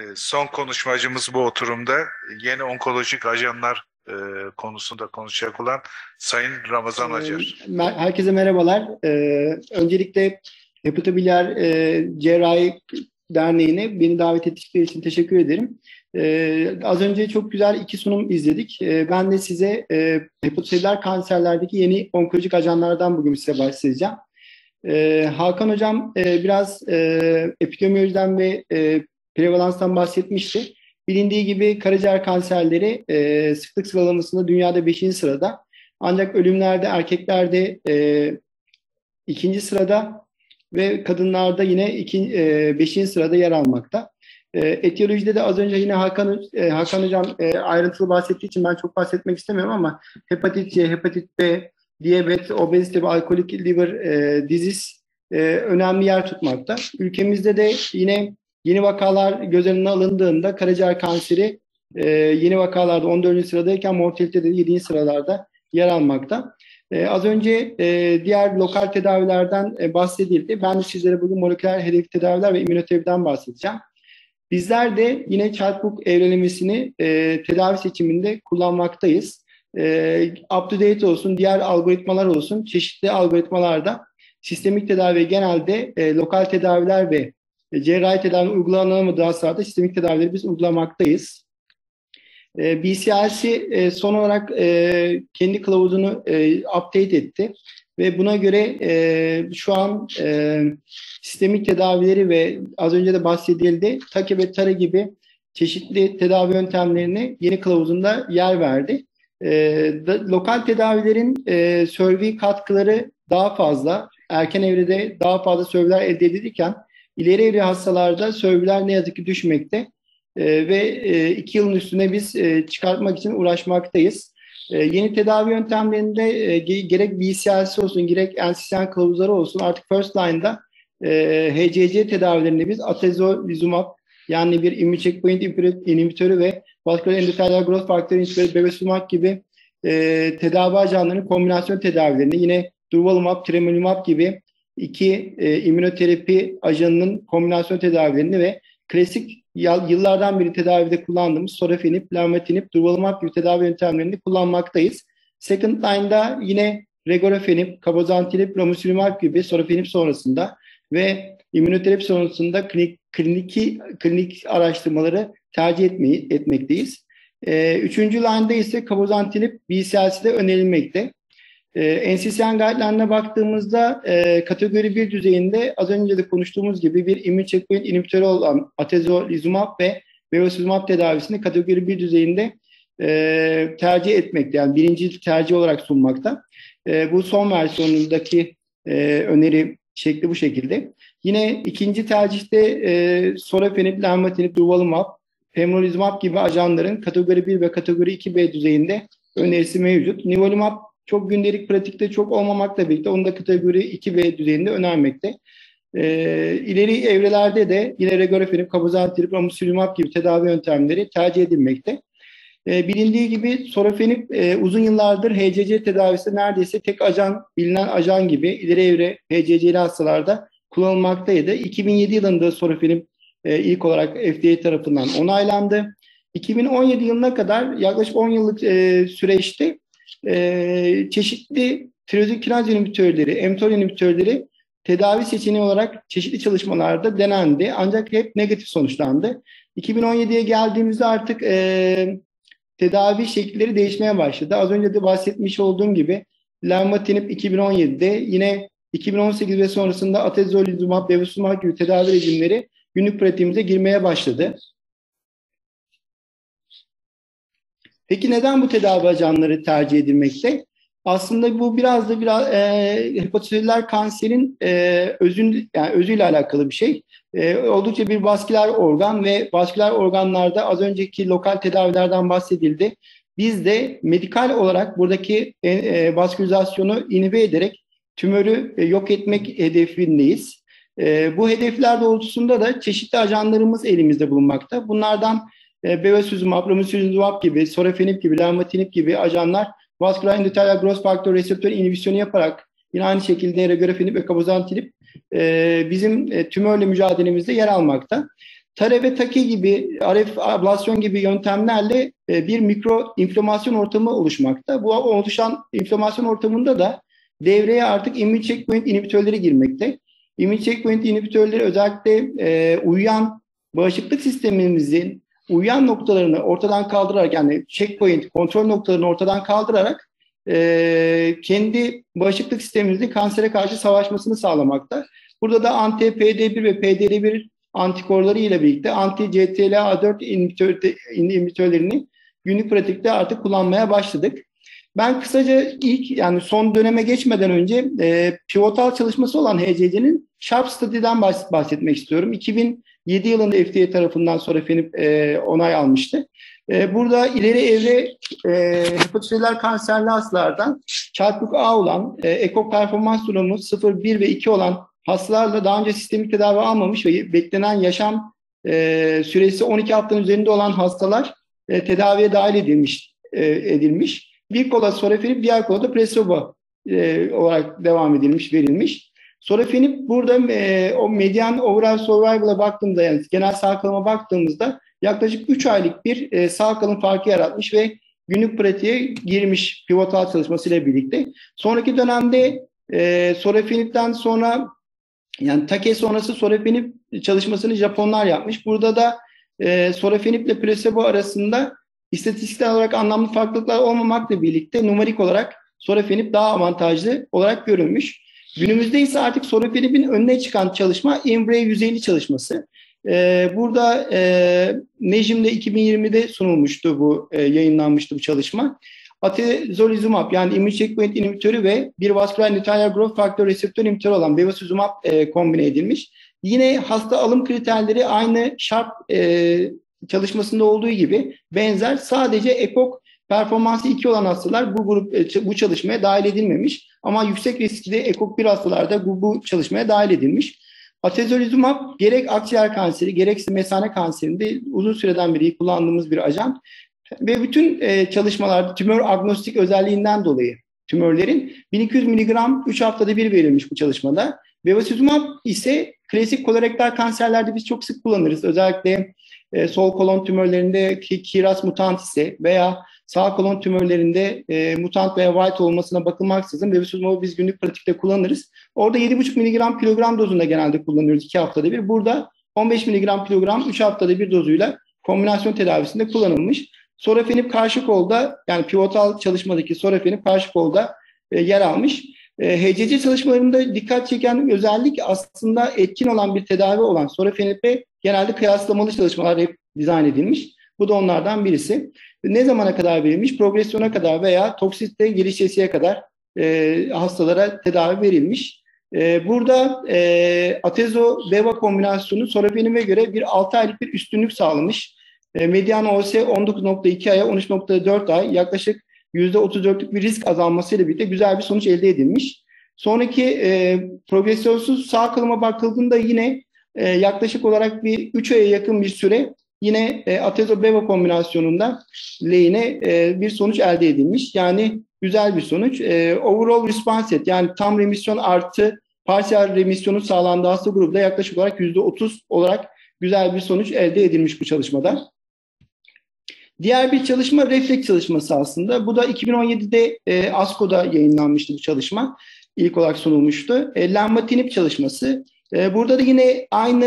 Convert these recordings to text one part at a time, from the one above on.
Son konuşmacımız bu oturumda yeni onkolojik ajanlar konusunda konuşacak olan Sayın Ramazan Acar. Herkese merhabalar. Öncelikle Hepatobiliyer Cerrahi Derneği'ne beni davet ettikleri için teşekkür ederim. Az önce çok güzel iki sunum izledik. Ben de size hepatoselüler kanserlerdeki yeni onkolojik ajanlardan bugün size bahsedeceğim. Hakan Hocam biraz epidemiyolojiden ve prevalanstan bahsetmişti. Bilindiği gibi karaciğer kanserleri sıklık sıralamasında dünyada 5. sırada. Ancak ölümlerde erkeklerde 2. sırada ve kadınlarda yine 5. sırada yer almakta. Etiyolojide de az önce yine Hakan Hocam ayrıntılı bahsettiği için ben çok bahsetmek istemiyorum ama hepatit C, hepatit B, diyabet, obezite ve alkolik liver disease önemli yer tutmakta. Ülkemizde de yine yeni vakalar göz önüne alındığında karaciğer kanseri yeni vakalarda 14. sıradayken mortalitede de 7. sıralarda yer almakta. Az önce diğer lokal tedavilerden bahsedildi. Ben de sizlere bugün moleküler hedef tedaviler ve immünoterapiden bahsedeceğim. Bizler de yine Child-Pugh evrelemesini tedavi seçiminde kullanmaktayız. Up-to-date olsun, diğer algoritmalar olsun, çeşitli algoritmalarda sistemik tedavi genelde lokal tedaviler ve cerrahi tedavi uygulanamadığı hastalarda sistemik tedavileri biz uygulamaktayız. BCLC son olarak kendi kılavuzunu update etti ve buna göre şu an sistemik tedavileri ve az önce de bahsedildi TAKI ve TARI gibi çeşitli tedavi yöntemlerine yeni kılavuzunda yer verdi. Lokal tedavilerin survey katkıları daha fazla, erken evrede daha fazla surveyler elde edilirken ileri evre hastalarda surveyler ne yazık ki düşmekte ve 2 yılın üstüne biz çıkartmak için uğraşmaktayız. Yeni tedavi yöntemlerinde gerek BCLC olsun gerek NCCN kılavuzları olsun artık first line'da HCC tedavilerini biz atezolizumab yani bir immune checkpoint inhibitörü ve vascular endothelial growth factor inhibitörü bevacizumab gibi tedavi ajanlarının kombinasyon tedavilerini yine durvalumab, tremelimab gibi iki immünoterapi ajanının kombinasyon tedavilerini ve klasik yıllardan beri tedavide kullandığımız sorafenib, lenvatinib, durvalumab gibi tedavi yöntemlerini kullanmaktayız. Second line'da yine regorafenib, cabozantinib, ramucirumab gibi sorafenib sonrasında ve immünoterapi sonrasında klinik araştırmaları tercih etmekteyiz. Üçüncü line'da ise cabozantinib BCLC'de önerilmekte. NCCN guideline'ına baktığımızda kategori 1 düzeyinde az önce de konuştuğumuz gibi bir immune checkpoint inhibitörü olan atezolizumab ve bevacizumab tedavisini kategori 1 düzeyinde tercih etmekte. Yani birinci tercih olarak sunmakta. Bu son versiyonundaki öneri şekli bu şekilde. Yine ikinci tercihte sorafenib, lenvatinib, durvalumab, pembrolizumab gibi ajanların kategori 1 ve kategori 2B düzeyinde önerisi mevcut. Nivolumab çok gündelik pratikte çok olmamakla birlikte onu da kategori 2B düzeyinde önermekte. İleri evrelerde de yine regorafenib, cabozantinib, ramucirumab gibi tedavi yöntemleri tercih edilmekte. Bilindiği gibi sorafenib uzun yıllardır HCC tedavisi neredeyse tek ajan, bilinen ajan gibi ileri evre HCC'li hastalarda kullanılmaktaydı. 2007 yılında sorafenib ilk olarak FDA tarafından onaylandı. 2017 yılına kadar yaklaşık 10 yıllık süreçte çeşitli tirozik kinaz inhibitörleri, mTOR inhibitörleri tedavi seçeneği olarak çeşitli çalışmalarda denendi. Ancak hep negatif sonuçlandı. 2017'ye geldiğimizde artık tedavi şekilleri değişmeye başladı. Az önce de bahsetmiş olduğum gibi lenvatinib 2017'de yine 2018 ve sonrasında atezolizumab, bevacizumab gibi tedavi rejimleri günlük pratiğimize girmeye başladı. Peki neden bu tedavi ajanları tercih edilmekte? Aslında bu biraz da hepatoselüler kanserin özüyle alakalı bir şey. Oldukça bir vasküler organ ve vasküler organlarda az önceki lokal tedavilerden bahsedildi. Biz de medikal olarak buradaki vaskülizasyonu inhibe ederek tümörü yok etmek hedefindeyiz. Bu hedefler doğrultusunda da çeşitli ajanlarımız elimizde bulunmakta. Bunlardan bevacizumab, ramucirumab gibi, sorafenib gibi, lenvatinib gibi ajanlar vascular endothelial growth factor reseptör inhibisyonu yaparak yine aynı şekilde regorafenib ve cabozantinib bizim tümörle mücadelemizde yer almakta. Tare ve Take gibi, RF ablasyon gibi yöntemlerle bir mikro inflamasyon ortamı oluşmakta. Bu oluşan inflamasyon ortamında da devreye artık immün checkpoint inhibitörleri girmekte. İmmün checkpoint inhibitörleri özellikle uyuyan bağışıklık sistemimizin uyuyan noktalarını ortadan kaldırarak, yani checkpoint kontrol noktalarını ortadan kaldırarak kendi bağışıklık sistemimizin kansere karşı savaşmasını sağlamakta. Burada da anti-PD1 ve PDL1 antikorları ile birlikte anti-CTLA4 inhibitörlerini günlük pratikte artık kullanmaya başladık. Ben kısaca yani son döneme geçmeden önce pivotal çalışması olan HCC'nin SHARP Study'den bahsetmek istiyorum. 2007 yılında FDA tarafından sorafenib onay almıştı. Burada ileri evre hepatoseller kanserli hastalardan çarpık A olan ekok performans durumu 0, 1 ve 2 olan hastalarla daha önce sistemik tedavi almamış ve beklenen yaşam süresi 12 haftanın üzerinde olan hastalar tedaviye dahil edilmiş. Bir kola sorafenib, diğer kola da placebo olarak devam edilmiş, verilmiş. Sorafenib burada o median overall survival'a baktığımızda, yani genel sağ kalıma baktığımızda yaklaşık 3 aylık bir sağ kalım farkı yaratmış ve günlük pratiğe girmiş pivotal çalışmasıyla birlikte. Sonraki dönemde sorafenib'den sonra, yani Take sonrası sorafenib çalışmasını Japonlar yapmış. Burada da sorafenib ile placebo arasında istatistiksel olarak anlamlı farklılıklar olmamakla birlikte numarik olarak sorafenib daha avantajlı olarak görülmüş. Günümüzde ise artık sorafenib'in önüne çıkan çalışma Embrace 150 çalışması. Burada Nejim'de 2020'de sunulmuştu, bu yayınlanmıştı bu çalışma. Atezolizumab, yani immün checkpoint inhibitörü ve bir vasküler nuclear growth factor reseptör inhibitörü olan bevacizumab kombine edilmiş. Yine hasta alım kriterleri aynı SHARP çalışmasında olduğu gibi benzer. Sadece ekok performansı 2 olan hastalar bu çalışmaya dahil edilmemiş. Ama yüksek riskli ekok 1 hastalarda bu çalışmaya dahil edilmiş. Atezolizumab gerek akciğer kanseri gerekse mesane kanserinde uzun süreden beri kullandığımız bir ajan. Ve bütün çalışmalarda tümör agnostik özelliğinden dolayı tümörlerin 1200 mg 3 haftada bir verilmiş bu çalışmada. Bevacizumab ise klasik kolorektal kanserlerde biz çok sık kullanırız. Özellikle sol kolon tümörlerinde KRAS mutant ise veya sağ kolon tümörlerinde mutant veya white olmasına bakılmaksızın bevacizumab'ı biz günlük pratikte kullanırız. Orada 7,5 mg kilogram dozunda genelde kullanıyoruz 2 haftada bir. Burada 15 mg kilogram 3 haftada bir dozuyla kombinasyon tedavisinde kullanılmış. Sorafenib karşı kolda, yani pivotal çalışmadaki sorafenib karşı kolda yer almış. HCC çalışmalarında dikkat çeken özellik aslında etkin olan bir tedavi olan sorafenib'e genelde kıyaslamalı çalışmalar hep dizayn edilmiş. Bu da onlardan birisi. Ne zamana kadar verilmiş? Progresyona kadar veya toksite gelişesiye kadar hastalara tedavi verilmiş. Burada atezo-beva kombinasyonu sorafenib'e göre bir 6 aylık bir üstünlük sağlamış. Median OS 19,2 aya 13,4 ay, yaklaşık %34'lük bir risk azalmasıyla birlikte güzel bir sonuç elde edilmiş. Sonraki progresyonsuz sağ kalıma bakıldığında yine yaklaşık olarak bir 3 aya yakın bir süre yine atezo-beva kombinasyonunda lehine bir sonuç elde edilmiş. Yani güzel bir sonuç. Overall response rate, yani tam remisyon artı parsiyel remisyonun sağlandığı hasta grubunda yaklaşık olarak %30 olarak güzel bir sonuç elde edilmiş bu çalışmada. Diğer bir çalışma refleks çalışması aslında. Bu da 2017'de ASCO'da yayınlanmıştı bu çalışma. İlk olarak sunulmuştu. Lenvatinib çalışması. Burada da yine aynı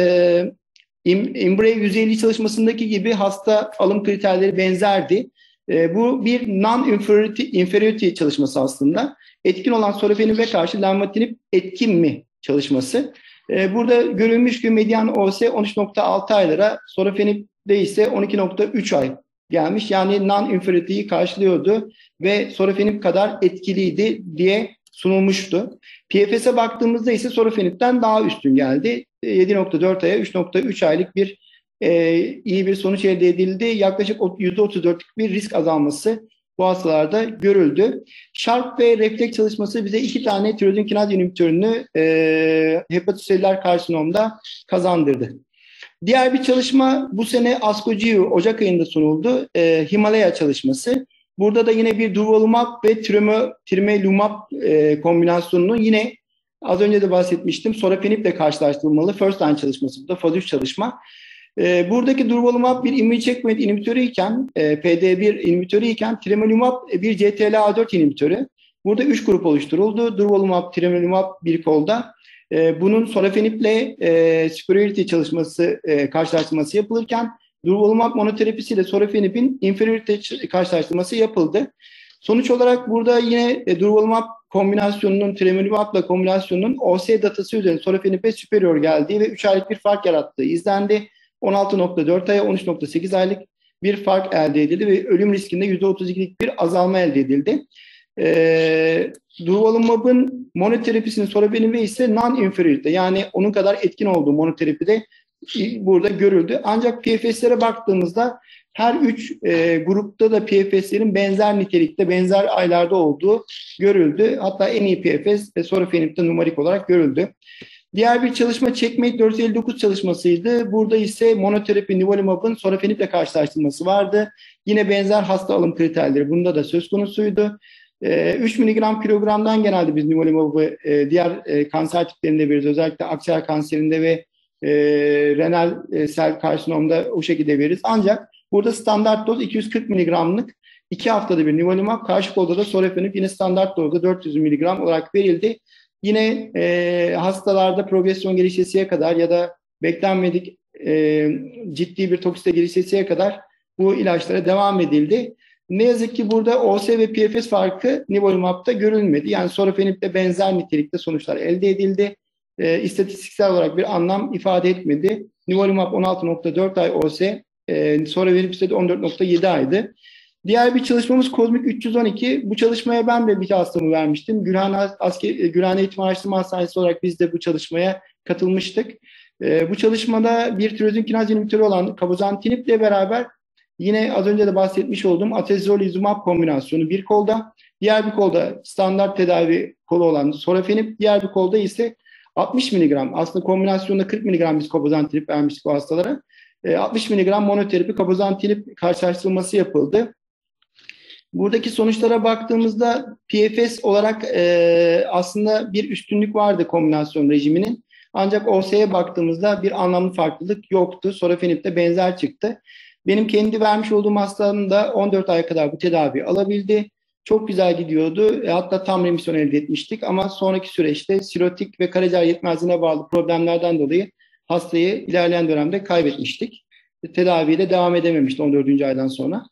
Embrace 150 çalışmasındaki gibi hasta alım kriterleri benzerdi. Bu bir non-inferiority çalışması aslında. Etkin olan sorafenib'e karşı lenvatinib etkin mi çalışması. Burada görülmüş ki median OS 13,6 aylara, sorafenib'de ise 12,3 ay gelmiş. Yani non-inferiority'yi karşılıyordu ve sorafenib kadar etkiliydi diye sunulmuştu. PFS'e baktığımızda ise sorafenib'den daha üstün geldi. 7,4 aya 3,3 aylık bir iyi bir sonuç elde edildi. Yaklaşık %34'lük bir risk azalması bu hastalarda görüldü. SHARP ve refleks çalışması bize 2 tane tiroidin kinaz inhibitörünü hepatoseller karsinomda kazandırdı. Diğer bir çalışma bu sene ASCO-GU Ocak ayında sunuldu. Himalaya çalışması. Burada da yine bir durvalumab ve tremelimumab kombinasyonunu yine az önce de bahsetmiştim. Sorafenib ile karşılaştırılmalı. First line çalışması, bu da faz 3 çalışma. Buradaki durvalumab bir immün checkpoint inhibitörü iken, PD1 inhibitörü iken tremelimumab bir CTLA4 inhibitörü. Burada 3 grup oluşturuldu. Durvalumab, tremelimumab bir kolda. Bunun sorafeniple superiority çalışması, karşılaştırması yapılırken durvalumab monoterapisiyle sorafenibin inferiority karşılaştırması yapıldı. Sonuç olarak burada yine durvalumab kombinasyonunun, tremelimumabla kombinasyonunun OS datası üzerinde sorafenibe superior geldiği ve 3 aylık bir fark yarattığı izlendi. 16.4 aya 13.8 aylık bir fark elde edildi ve ölüm riskinde %32'lik bir azalma elde edildi. Durvalumab'ın monoterapisinin sorafenibe ise non-inferior'de, yani onun kadar etkin olduğu monoterapide burada görüldü. Ancak PFS'lere baktığımızda her 3 grupta da PFS'lerin benzer nitelikte, benzer aylarda olduğu görüldü. Hatta en iyi PFS sorafenib'de numarik olarak görüldü. Diğer bir çalışma CheckMate 459 çalışmasıydı. Burada ise monoterapi nivolumab'ın sorafenib'le karşılaştırması vardı. Yine benzer hasta alım kriterleri bunda da söz konusuydu. 3 mg kilogramdan genelde biz nivolumab'ı diğer kanser tiplerinde veririz. Özellikle akciğer kanserinde ve renal sel karsinomda o şekilde veririz. Ancak burada standart doz 240 mg'lık 2 haftada bir nivolumab, karşı kolda da sorafenib yine standart dozda 400 mg olarak verildi. Yine hastalarda progresyon gelişesiye kadar ya da beklenmedik ciddi bir toksite gelişesiye kadar bu ilaçlara devam edildi. Ne yazık ki burada OS ve PFS farkı nivolumab'da görülmedi. Yani sorafenib'le benzer nitelikte sonuçlar elde edildi. İstatistiksel olarak bir anlam ifade etmedi. Nivolumab 16.4 ay OS, sorafenib ise de 14.7 aydı. Diğer bir çalışmamız Kozmik 312. Bu çalışmaya ben de bir hastamı vermiştim. Gülhane Eğitim Araştırma Hastanesi olarak biz de bu çalışmaya katılmıştık. Bu çalışmada bir tirozin kinaz inhibitörü olan cabozantinib ile beraber yine az önce de bahsetmiş olduğum atezolizumab kombinasyonu bir kolda, diğer bir kolda standart tedavi kolu olan sorafenib, diğer bir kolda ise 60 mg, aslında kombinasyonda 40 mg biz cabozantinib vermiştik bu hastalara. 60 mg monoterapi cabozantinib karşılaştırılması yapıldı. Buradaki sonuçlara baktığımızda PFS olarak aslında bir üstünlük vardı kombinasyon rejiminin. Ancak OS'ye baktığımızda bir anlamlı farklılık yoktu. Sorafenib'de benzer çıktı. Benim kendi vermiş olduğum hastanın da 14 ay kadar bu tedavi alabildi. Çok güzel gidiyordu. Hatta tam remisyon elde etmiştik ama sonraki süreçte sirotik ve karaciğer yetmezliğine bağlı problemlerden dolayı hastayı ilerleyen dönemde kaybetmiştik. Tedaviye de devam edememişti 14. aydan sonra.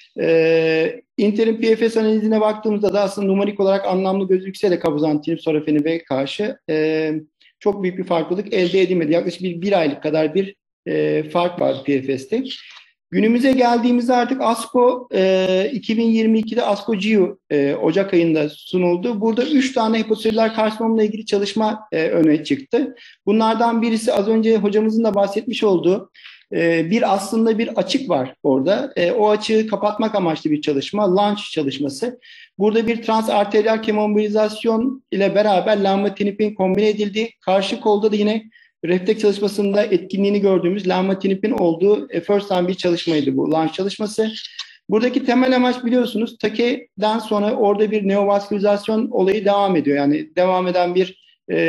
Interim PFS analizine baktığımızda da aslında numarik olarak anlamlı gözükse de cabozantinib sorafenib'e karşı çok büyük bir farklılık elde edilmedi. Yaklaşık bir aylık kadar bir fark vardı PFS'te. Günümüze geldiğimizde artık ASCO 2022'de ASCO GU Ocak ayında sunuldu. Burada 3 tane hepatoselüler karsinomla ilgili çalışma öne çıktı. Bunlardan birisi az önce hocamızın da bahsetmiş olduğu aslında bir açık var orada. O açığı kapatmak amaçlı bir çalışma, LAUNCH çalışması. Burada bir transarteriyel kemobilizasyon ile beraber lenvatinibin kombine edildiği, karşı kolda da yine refleks çalışmasında etkinliğini gördüğümüz lenvatinibin olduğu first time bir çalışmaydı bu LAUNCH çalışması. Buradaki temel amaç biliyorsunuz TAKE'den sonra orada bir neovaskülizasyon olayı devam ediyor. Yani devam eden bir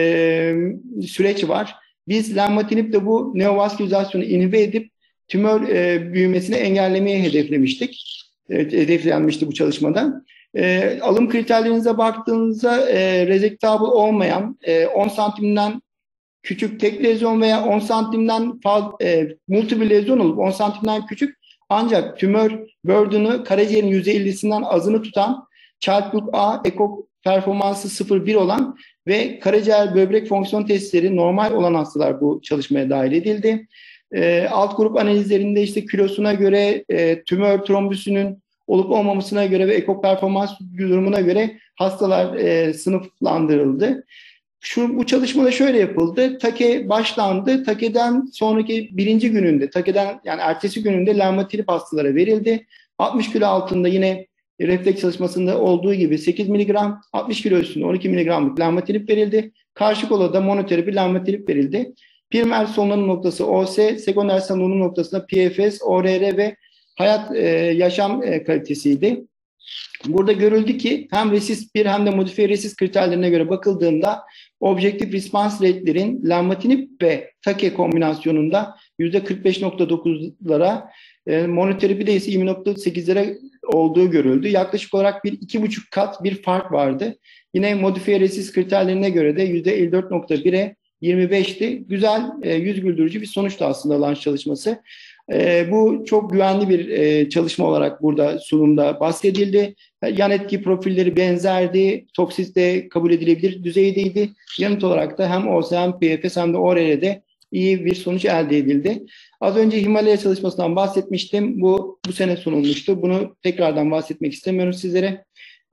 süreç var. Biz lenvatinib'le bu neovaskülizasyonu inhibe edip tümör büyümesini engellemeye hedeflemiştik. Hedeflenmişti bu çalışmada. Alım kriterlerinize baktığınızda rezektable olmayan 10 santimden küçük tek lezyon veya 10 santimden multiple lezyon olup 10 santimden küçük ancak tümör burden'ı karaciğerin %50'sinden azını tutan Child Group A ekok performansı 0,1 olan ve karaciğer böbrek fonksiyon testleri normal olan hastalar bu çalışmaya dahil edildi. Alt grup analizlerinde işte kilosuna göre, tümör trombüsünün olup olmamasına göre ve ekok performans durumuna göre hastalar sınıflandırıldı. Bu çalışmada şöyle yapıldı. TAKE başlandı. TAKE'den sonraki birinci gününde, TAKE'den yani ertesi gününde lenvatinib hastalara verildi. 60 kilo altında yine refleks çalışmasında olduğu gibi 8 mg, 60 kilo üstünde 12 mg'lık lenvatinib verildi. Karşı kola da monoterapi lenvatinib verildi. Primer solunum noktası OS, sekonder solunum noktasında PFS, ORR ve hayat yaşam kalitesiydi. Burada görüldü ki hem RECIST 1 hem de modifiye RECIST kriterlerine göre bakıldığında objektif response rate'lerin lenvatinib ve TAKE kombinasyonunda %45.9'lara, monoterapide ise 20.8'lere olduğu görüldü. Yaklaşık olarak bir 2,5 kat bir fark vardı. Yine modifiye resist kriterlerine göre de %54.1'e 25'ti. Güzel, yüz güldürücü bir sonuçtu aslında Launch çalışması. Bu çok güvenli bir çalışma olarak burada sunumda bahsedildi. Yan etki profilleri benzerdi. Toksit de kabul edilebilir düzeydeydi. Yanıt olarak da hem OS hem PFS hem de ORR'de iyi bir sonuç elde edildi. Az önce Himalaya çalışmasından bahsetmiştim. Bu sene sunulmuştu. Bunu tekrardan bahsetmek istemiyorum sizlere.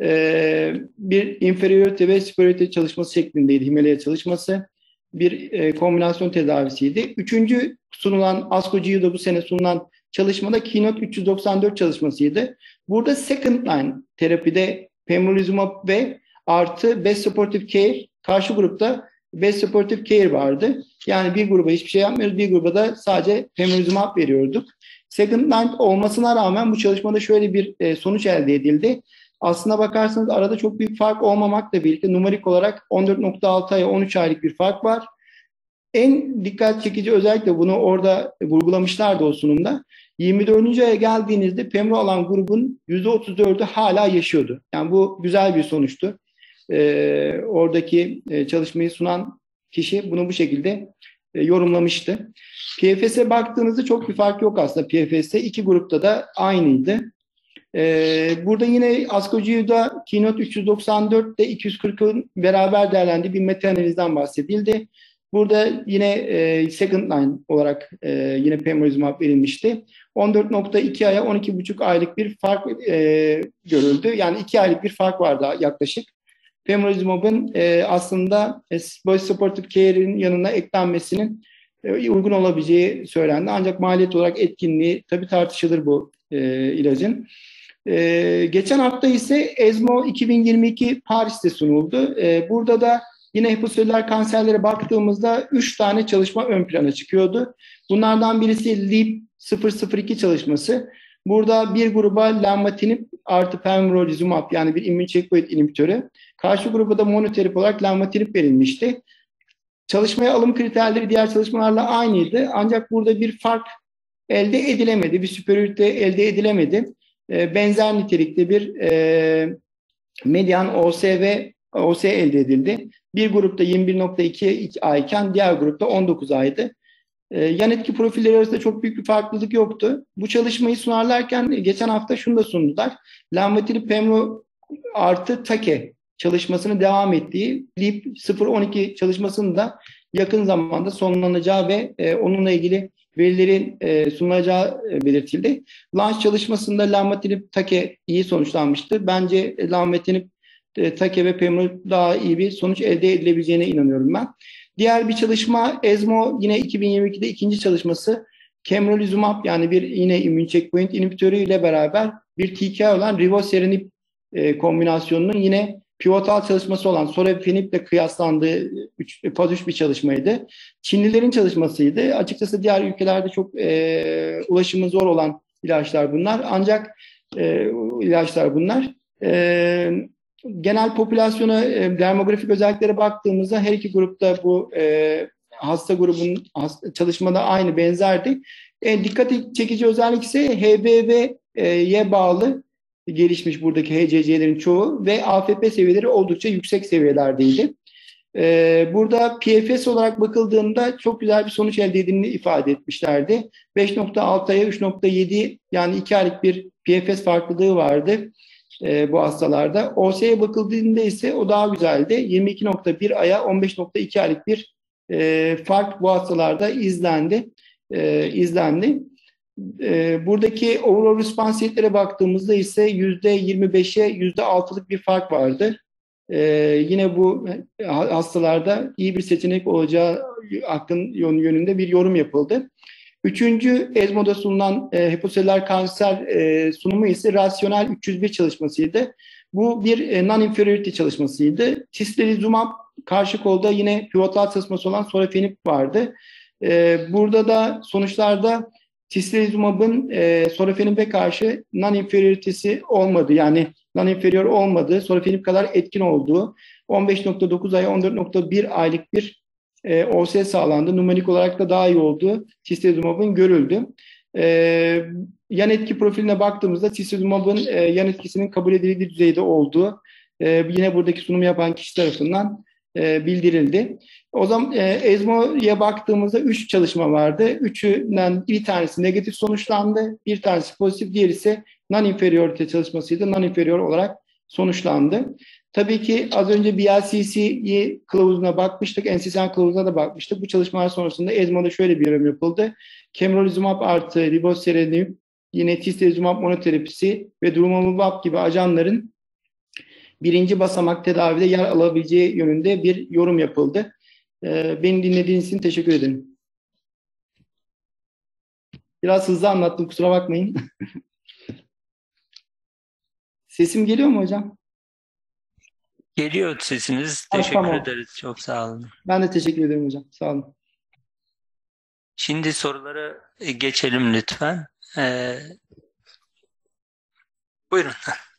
Bir inferiority ve superiority çalışması şeklindeydi Himalaya çalışması. Bir kombinasyon tedavisiydi. Üçüncü sunulan ASCO-GU'da bu sene sunulan çalışmada Keynote 394 çalışmasıydı. Burada second line terapide pembrolizumab ve artı best supportive care, karşı grupta best supportive care vardı. Yani bir gruba hiçbir şey yapmıyoruz, bir gruba da sadece pembrolizumab veriyorduk. Second line olmasına rağmen bu çalışmada şöyle bir sonuç elde edildi. Aslına bakarsanız arada çok büyük fark olmamakla birlikte numarik olarak 14.6 aya 13 aylık bir fark var. En dikkat çekici özellikle bunu orada vurgulamışlardı o sunumda. 24. aya geldiğinizde pemro alan grubun %34'ü hala yaşıyordu. Yani bu güzel bir sonuçtu. Oradaki çalışmayı sunan kişi bunu bu şekilde yorumlamıştı. PFS'e baktığınızda çok bir fark yok aslında. PFS'e iki grupta da aynıydı. Burada yine ASCO-GU'da Keynote 394 ile 240'ın beraber değerlendiği bir meta analizden bahsedildi. Burada yine second line olarak yine pembrolizumab verilmişti. 14.2 aya 12,5 aylık bir fark görüldü. Yani 2 aylık bir fark vardı yaklaşık. Pembrolizumab'ın aslında Voice Supportive Care'in yanına eklenmesinin uygun olabileceği söylendi. Ancak maliyet olarak etkinliği tabii tartışılır bu ilacın. Geçen hafta ise ESMO 2022 Paris'te sunuldu. Burada da yine hepatoselüler kanserlere baktığımızda 3 tane çalışma ön plana çıkıyordu. Bunlardan birisi LEAP-002 çalışması. Burada bir gruba lenvatinib artı pembrolizumab yani bir immün checkpoint inhibitörü. Karşı gruba da monoterapi olarak lenvatinib verilmişti. Çalışmaya alım kriterleri diğer çalışmalarla aynıydı. Ancak burada bir fark elde edilemedi. Bir superiorite elde edilemedi. Benzer nitelikte bir median OS ve OS elde edildi. Bir grupta 21.2 ayken diğer grupta 19 aydı. Yan etki profilleri arasında çok büyük bir farklılık yoktu. Bu çalışmayı sunarlarken geçen hafta şunu da sundular. Lenvatinib pemro artı take çalışmasını devam ettiği LEAP 012 çalışmasının da yakın zamanda sonlanacağı ve onunla ilgili verilerin sunulacağı belirtildi. Launch çalışmasında lenvatinib take iyi sonuçlanmıştı. Bence lenvatinib take ve pemro daha iyi bir sonuç elde edilebileceğine inanıyorum ben. Diğer bir çalışma ESMO yine 2022'de ikinci çalışması pembrolizumab yani bir yine immün checkpoint inhibitörü ile beraber bir TKI olan rivoceranib kombinasyonunun yine pivotal çalışması olan sorafenib ile kıyaslandığı faz 3 bir çalışmaydı. Çinlilerin çalışmasıydı. Açıkçası diğer ülkelerde çok ulaşımı zor olan ilaçlar bunlar. Ancak ilaçlar bunlar. Genel popülasyona demografik özelliklere baktığımızda her iki grupta bu hasta grubun çalışmada aynı benzerdi. Dikkat çekici özellik ise HBV'ye bağlı gelişmiş buradaki HCC'lerin çoğu ve AFP seviyeleri oldukça yüksek seviyelerdeydi. Burada PFS olarak bakıldığında çok güzel bir sonuç elde edildiğini ifade etmişlerdi. 5.6 aya 3.7 yani 2 aylık bir PFS farklılığı vardı bu hastalarda. OS'ye bakıldığında ise o daha güzeldi. 22.1 aya 15.2 aylık bir fark bu hastalarda izlendi. Buradaki overall response rate'lere baktığımızda ise %25'e %6'lık bir fark vardı. Yine bu hastalarda iyi bir seçenek olacağı hakkın yönünde bir yorum yapıldı. Üçüncü ESMO'da sunulan hepatoselüler kanser sunumu ise rasyonel 301 çalışmasıydı. Bu bir non-inferiority çalışmasıydı. Tislelizumab karşı kolda yine pivotal çalışması olan sorafenib vardı. Burada da sonuçlarda tislelizumab'ın sorafenib'e karşı non-inferiority'si olmadı. Yani non-inferior olmadığı, sorafenib kadar etkin olduğu 15.9 ay 14.1 aylık bir OS sağlandı. Numerik olarak da daha iyi olduğu tislelizumab'ın görüldü. Yan etki profiline baktığımızda tislelizumab'ın yan etkisinin kabul edilebilir düzeyde olduğu yine buradaki sunumu yapan kişi tarafından bildirildi. O zaman ESMO'ya baktığımızda 3 çalışma vardı. Üçünden bir tanesi negatif sonuçlandı. Bir tanesi pozitif, diğeri ise non-inferiority çalışmasıydı. Non-inferior olarak sonuçlandı. Tabii ki az önce BLCC kılavuzuna bakmıştık. NCCN kılavuzuna da bakmıştık. Bu çalışmalar sonrasında ESMO'da şöyle bir yorum yapıldı. Kemerolizumab artı riboserenib, yine tislelizumab monoterapisi ve durumumab gibi ajanların birinci basamak tedavide yer alabileceği yönünde bir yorum yapıldı. Beni dinlediğiniz için teşekkür ederim. Biraz hızlı anlattım, kusura bakmayın. Sesim geliyor mu hocam? Geliyor sesiniz. Teşekkür Tamam. ederiz. Çok sağ olun. Ben de teşekkür ederim hocam. Sağ olun. Şimdi sorulara geçelim lütfen. Buyurun.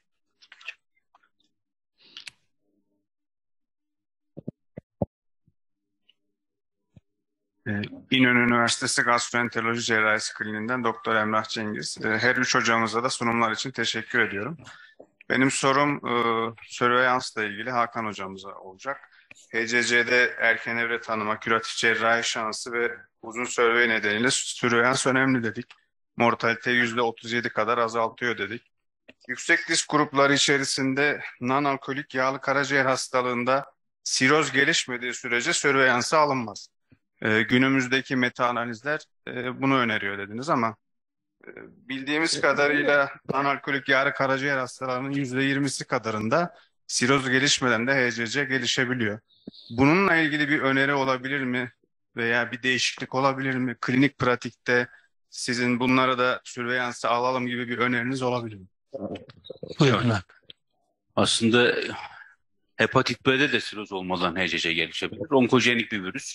İnönü Üniversitesi Gastroenteroloji Cerrahisi Kliniğinden Doktor Emrah Cengiz. Her üç hocamıza da sunumlar için teşekkür ediyorum. Benim sorum sörveyansla ilgili Hakan hocamıza olacak. HCC'de erken evre tanıma, küratif cerrahi şansı ve uzun sörvey nedeniyle sörveyans önemli dedik. Mortalite %37 kadar azaltıyor dedik. Yüksek risk grupları içerisinde non-alkolik yağlı karaciğer hastalığında siroz gelişmediği sürece sörveyansa alınmaz. Günümüzdeki meta analizler bunu öneriyor dediniz ama bildiğimiz kadarıyla non-alkolik yağlı karaciğer hastalarının %20'si kadarında siroz gelişmeden de HCC gelişebiliyor. Bununla ilgili bir öneri olabilir mi? Veya bir değişiklik olabilir mi? Klinik pratikte sizin bunlara da sürveyansa alalım gibi bir öneriniz olabilir mi? Buyurun. Aslında hepatit B'de de siroz olmadan HCC gelişebilir. Onkojenik bir virüs.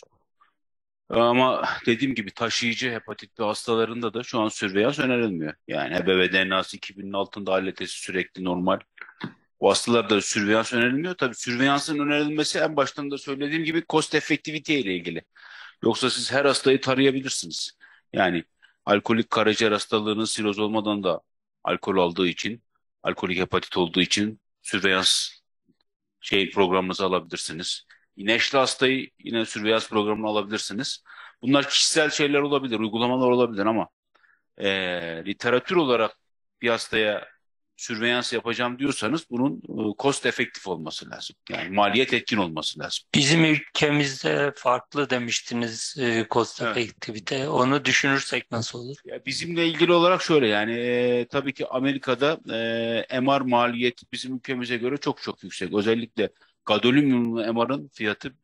Ama dediğim gibi taşıyıcı hepatit B hastalarında da şu an sürveyans önerilmiyor. Yani HBV DNA'sı 2000'in altında ALT'si sürekli normal. O hastalarda sürveyans önerilmiyor. Tabii sürveyansın önerilmesi en baştan da söylediğim gibi cost effectivity ile ilgili. Yoksa siz her hastayı tarayabilirsiniz. Yani alkolik karaciğer hastalığının siroz olmadan da alkol aldığı için, alkolik hepatit olduğu için sürveyans programınızı alabilirsiniz. İneşli hastayı yine sürveyans programına alabilirsiniz. Bunlar kişisel şeyler olabilir, uygulamalar olabilir ama literatür olarak bir hastaya sürveyans yapacağım diyorsanız bunun cost efektif olması lazım. Yani maliyet etkin olması lazım. Bizim ülkemizde farklı demiştiniz cost Evet. effectivity. Onu düşünürsek nasıl olur? Ya bizimle ilgili olarak şöyle yani tabii ki Amerika'da MR maliyeti bizim ülkemize göre çok çok yüksek. Özellikle gadoliniumlu MR'ın fiyatı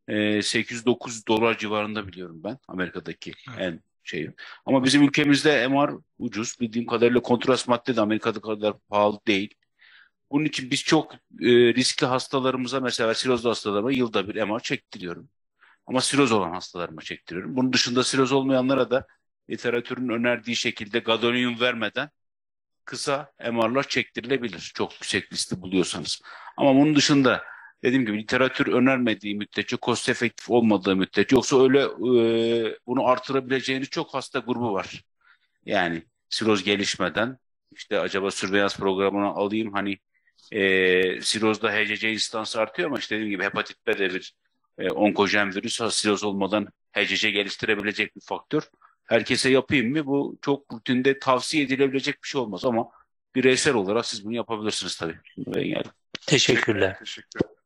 $800-900 civarında biliyorum ben Amerika'daki en şey. Ama bizim ülkemizde MR ucuz. Bildiğim kadarıyla kontrast madde de Amerika'da kadar pahalı değil. Bunun için biz çok riskli hastalarımıza mesela sirozlu hastalarıma yılda bir MR çektiriyorum. Ama siroz olan hastalarıma çektiriyorum. Bunun dışında siroz olmayanlara da literatürün önerdiği şekilde gadolinium vermeden kısa MR'lar çektirilebilir. Çok yüksek riskli buluyorsanız. Ama bunun dışında dediğim gibi literatür önermediği müddetçe, cost efektif olmadığı müddetçe, yoksa öyle bunu artırabileceğiniz çok hasta grubu var. Yani siroz gelişmeden işte acaba sürveyans programına alayım hani sirozda HCC instansı artıyor ama işte dediğim gibi hepatit B de bir onkojen virüs, siroz olmadan HCC geliştirebilecek bir faktör. Herkese yapayım mı? Bu çok rutinde tavsiye edilebilecek bir şey olmaz ama bireysel olarak siz bunu yapabilirsiniz tabii. Yani. Teşekkürler. Teşekkür ederim.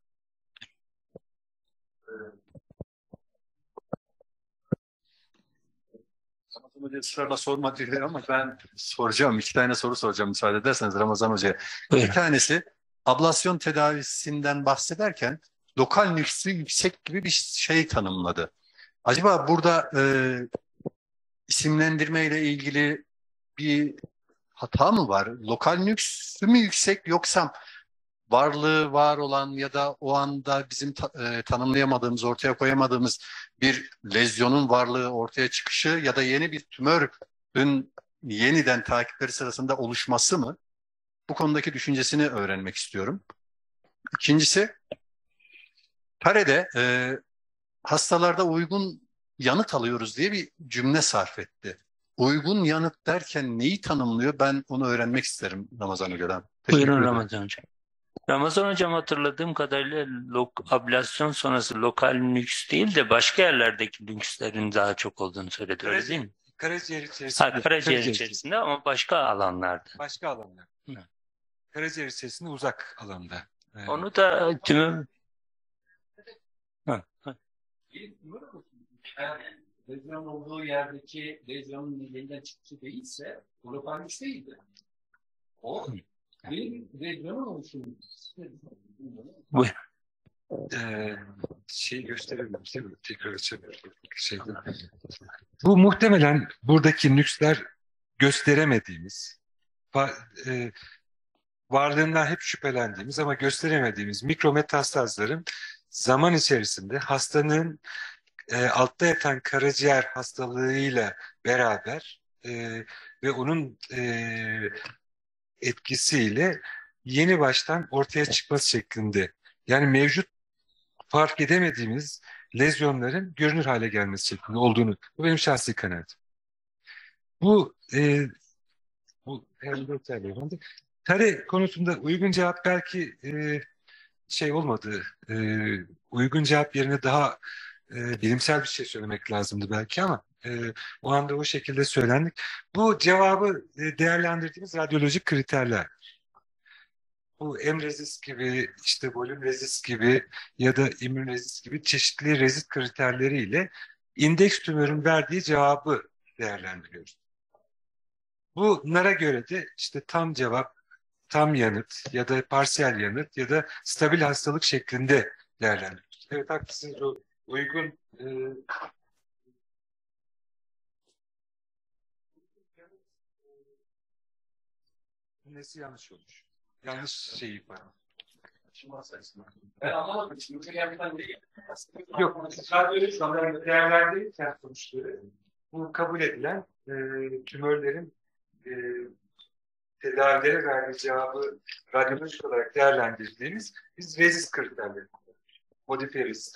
Ramazan Hoca'ya ısrarla sorma diyor ama ben soracağım. İki tane soru soracağım müsaade ederseniz Ramazan Hoca'ya. Buyurun. Bir tanesi ablasyon tedavisinden bahsederken lokal nüfusu yüksek gibi bir şey tanımladı. Acaba burada isimlendirme ile ilgili bir hata mı var? Lokal nüfusu mu yüksek yoksa varlığı var olan ya da o anda bizim tanımlayamadığımız, ortaya koyamadığımız bir lezyonun varlığı ortaya çıkışı ya da yeni bir tümörün yeniden takipleri sırasında oluşması mı? Bu konudaki düşüncesini öğrenmek istiyorum. İkincisi, Tare'de hastalarda uygun yanıt alıyoruz diye bir cümle sarf etti. Uygun yanıt derken neyi tanımlıyor? Ben onu öğrenmek isterim Ramazan Hoca'dan. Teşekkür Buyurun ederim. Ramazan Hocam. Ramazan Hocam hatırladığım kadarıyla ablasyon sonrası lokal nüks değil de başka yerlerdeki nükslerin daha çok olduğunu söyledi, öyle değil mi? Karaciğer içerisinde. Karaciğer içerisinde ama başka alanlarda. Başka alanlar. Hı. Karaciğer içerisinde uzak alanda. Onu da tümü... Hı. Lezyon olduğu yerdeki lezyonun nedeniyle çıkışı değilse o lokal nüks değildi. O bir lezyonun oluşumu. Buyurun. Gösterebilirim değil mi? Tekrar açabilirim. Bu muhtemelen buradaki nüksler gösteremediğimiz, varlığından hep şüphelendiğimiz ama gösteremediğimiz mikrometastazların zaman içerisinde hastanın altta yatan karaciğer hastalığıyla beraber ve onun etkisiyle yeni baştan ortaya çıkması şeklinde. Yani mevcut fark edemediğimiz lezyonların görünür hale gelmesi şeklinde olduğunu. Bu benim şahsi kanaatim. Bu tare konusunda uygun cevap belki olmadı. Uygun cevap yerine daha bilimsel bir şey söylemek lazımdı belki ama o anda o şekilde söylendik. Bu cevabı değerlendirdiğimiz radyolojik kriterler. Bu emrezis gibi, işte volüm rezis gibi ya da immünrezis gibi çeşitli rezist kriterleriyle indeks tümörün verdiği cevabı değerlendiriyoruz. Bunlara göre de işte tam cevap, tam yanıt ya da parsiyel yanıt ya da stabil hastalık şeklinde değerlendiriyoruz. Evet, haklısınız, o uygun nesi yanlış olmuş. Yanlış şey ifade. Ben anlamadım. Şimdi gerçekten değil. Yok, radyolojik değerlendirirken sonuçları bu kabul edilen tümörlerin tedavilere verdiği cevabı radyolojik olarak değerlendirdiğimiz biz rezist kriterleri, modifiye rezist.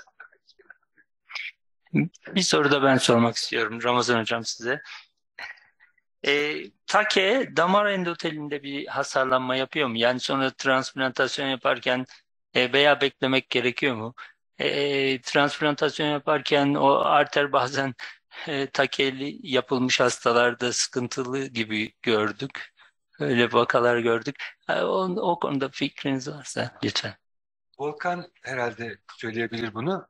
Bir soru da ben sormak istiyorum Ramazan Hocam size. TAKE damar endotelinde bir hasarlanma yapıyor mu? Yani sonra transplantasyon yaparken veya beklemek gerekiyor mu? Transplantasyon yaparken o arter bazen TAKE'li yapılmış hastalarda sıkıntılı gibi gördük. Öyle vakalar gördük. O konuda fikriniz varsa lütfen. Volkan herhalde söyleyebilir bunu.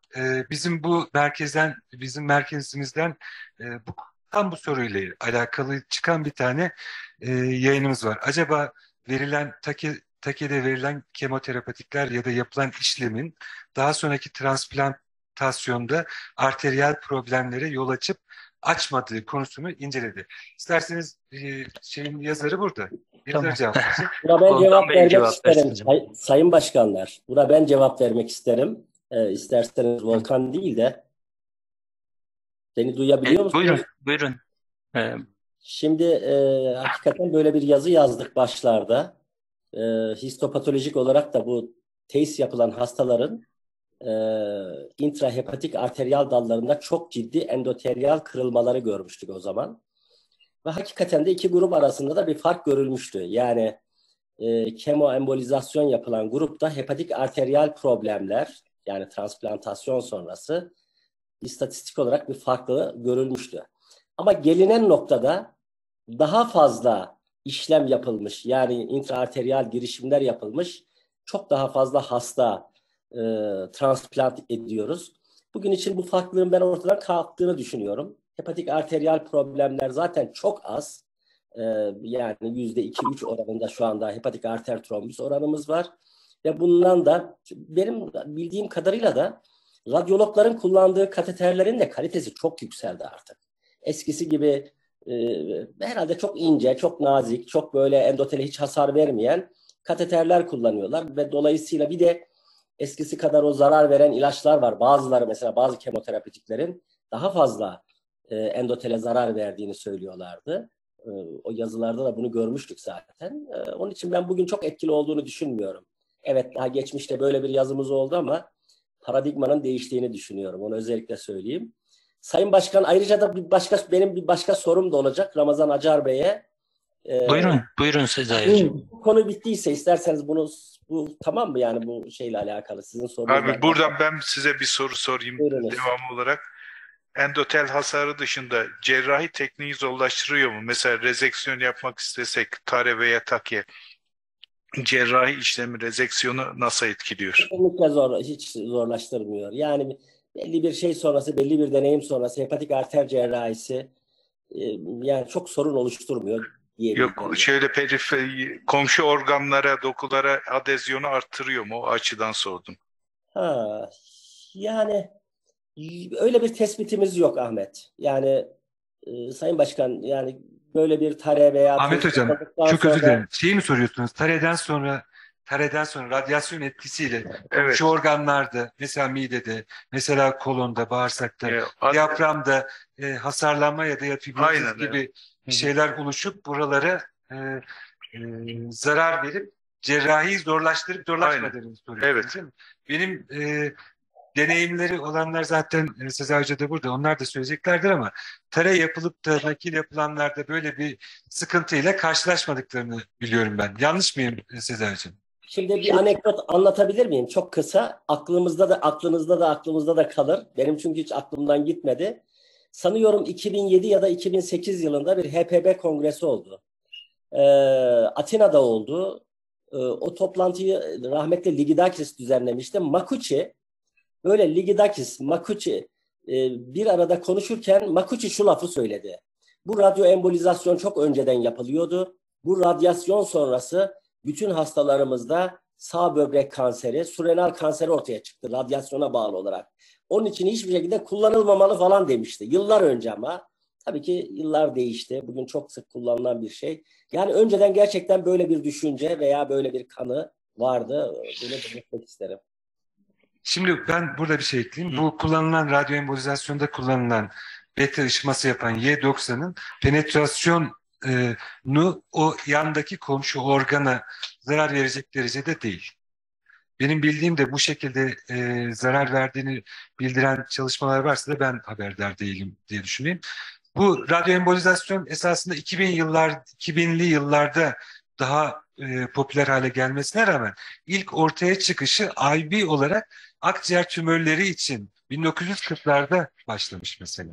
Bizim merkezimizden tam bu soruyla alakalı çıkan bir tane yayınımız var. Acaba TAKE'de verilen kemoterapetikler ya da yapılan işlemin daha sonraki transplantasyonda arteriyel problemlere yol açmadığı konusunu inceledi. İsterseniz şeyin yazarı burada. Tamam. Cevap versin. Buna ben cevap Bey vermek cevap isterim. versin. Sayın başkanlar, buna ben cevap vermek isterim. İsterseniz Volkan değil de beni duyabiliyor musunuz? Buyurun. Şimdi hakikaten böyle bir yazı yazdık başlarda. Histopatolojik olarak da bu teis yapılan hastaların intrahepatik arteriyal dallarında çok ciddi endoteriyal kırılmaları görmüştük o zaman. Ve hakikaten de iki grup arasında da bir fark görülmüştü. Yani kemoembolizasyon yapılan grupta hepatik arteriyal problemler, yani transplantasyon sonrası istatistik olarak bir farklı görülmüştü. Ama gelinen noktada daha fazla işlem yapılmış, yani intraarteriyal girişimler yapılmış, çok daha fazla hasta transplant ediyoruz. Bugün için bu farklılığın ben ortadan kalktığını düşünüyorum. Hepatik arteriyal problemler zaten çok az. Yani %2-3 oranında şu anda hepatik arter trombüs oranımız var. Ve bundan da benim bildiğim kadarıyla da radyologların kullandığı kateterlerin de kalitesi çok yükseldi artık. Eskisi gibi herhalde çok ince, çok nazik, çok böyle endotele hiç hasar vermeyen kateterler kullanıyorlar. Ve dolayısıyla bir de eskisi kadar o zarar veren ilaçlar var. Bazıları, mesela bazı kemoterapetiklerin daha fazla endotele zarar verdiğini söylüyorlardı. O yazılarda da bunu görmüştük zaten. Onun için ben bugün çok etkili olduğunu düşünmüyorum. Evet, daha geçmişte böyle bir yazımız oldu ama paradigmanın değiştiğini düşünüyorum. Onu özellikle söyleyeyim. Sayın Başkan, ayrıca da benim bir başka sorum da olacak Ramazan Acar Bey'e. Buyurun Sezai'cim. Bu konu bittiyse isterseniz bu tamam mı, yani bu şeyle alakalı sizin sorunuzla Abi buradan ben size bir soru sorayım Buyurunuz. devamı olarak. Endotel hasarı dışında cerrahi tekniği zorlaştırıyor mu? Mesela rezeksiyon yapmak istesek tare veya takye cerrahi işlemi rezeksiyonu nasıl etkiliyor? Kesinlikle hiç zorlaştırmıyor. Yani belli bir şey sonrası, belli bir deneyim sonrası hepatik arter cerrahisi yani çok sorun oluşturmuyor diyebilirim. Yok şöyle komşu organlara, dokulara adezyonu arttırıyor mu? O açıdan sordum. Yani öyle bir tespitimiz yok Ahmet. Yani Sayın Başkan, yani böyle bir tare veya Ahmet Hocam çok özür dilerim. Şeyi mi soruyorsunuz? Tareden sonra radyasyon etkisiyle komşu organlarda, mesela midede, mesela kolonda, bağırsakta, diyaframda hasarlanma ya da fibrozis gibi şeyler oluşup buralara zarar verip cerrahiyi zorlaşmadığını soruyorsunuz, değil mi? Benim deneyimleri olanlar zaten Sezai Hoca da burada, onlar da söyleyeceklerdir ama tare yapılıp da nakil yapılanlarda böyle bir sıkıntıyla karşılaşmadıklarını biliyorum ben. Yanlış mıyım Sezai Hocam? Şimdi bir anekdot anlatabilir miyim? Çok kısa. Aklımızda da kalır. Benim çünkü hiç aklımdan gitmedi. Sanıyorum 2007 ya da 2008 yılında bir HPB kongresi oldu. Atina'da oldu. O toplantıyı rahmetli Ligidakis düzenlemişti. Böyle Ligidakis, Makuchi bir arada konuşurken Makuchi şu lafı söyledi. Bu radyoembolizasyon çok önceden yapılıyordu. Bu radyasyon sonrası bütün hastalarımızda sağ böbrek kanseri, surenal kanseri ortaya çıktı radyasyona bağlı olarak. Onun için hiçbir şekilde kullanılmamalı falan demişti. Yıllar önce ama tabii ki yıllar değişti. Bugün çok sık kullanılan bir şey. Yani önceden gerçekten böyle bir düşünce veya böyle bir kanı vardı. Bunu belirtmek isterim. Şimdi ben burada bir şey ekleyeyim. Bu radyoembolizasyonda kullanılan beta ışıması yapan Y90'ın penetrasyonu o yandaki komşu organa zarar verecek derecede değil. Benim bildiğim de bu şekilde zarar verdiğini bildiren çalışmalar varsa da ben haberdar değilim diye düşüneyim. Bu radyoembolizasyon esasında 2000'li yıllarda daha popüler hale gelmesine rağmen ilk ortaya çıkışı IB olarak akciğer tümörleri için 1940'larda başlamış mesela.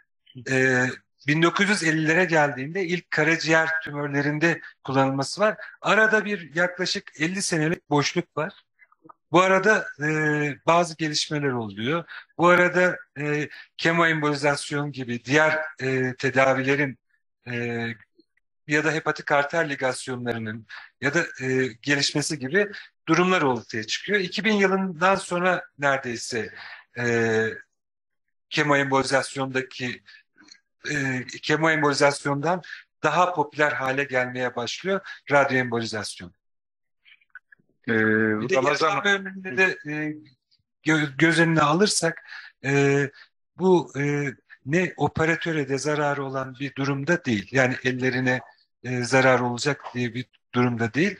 1950'lere geldiğinde ilk karaciğer tümörlerinde kullanılması var. Arada bir yaklaşık 50 senelik boşluk var. Bu arada bazı gelişmeler oluyor. Bu arada kemoembolizasyon gibi diğer tedavilerin ya da hepatik arter ligasyonlarının ya da gelişmesi gibi durumlar ortaya çıkıyor. 2000 yılından sonra neredeyse kemoembolizasyondan daha popüler hale gelmeye başlıyor radyoembolizasyon. Bir de yaşam bölümünde de göz önüne alırsak bu ne operatöre de zararı olan bir durumda değil. Yani ellerine zarar olacak diye bir durumda değil.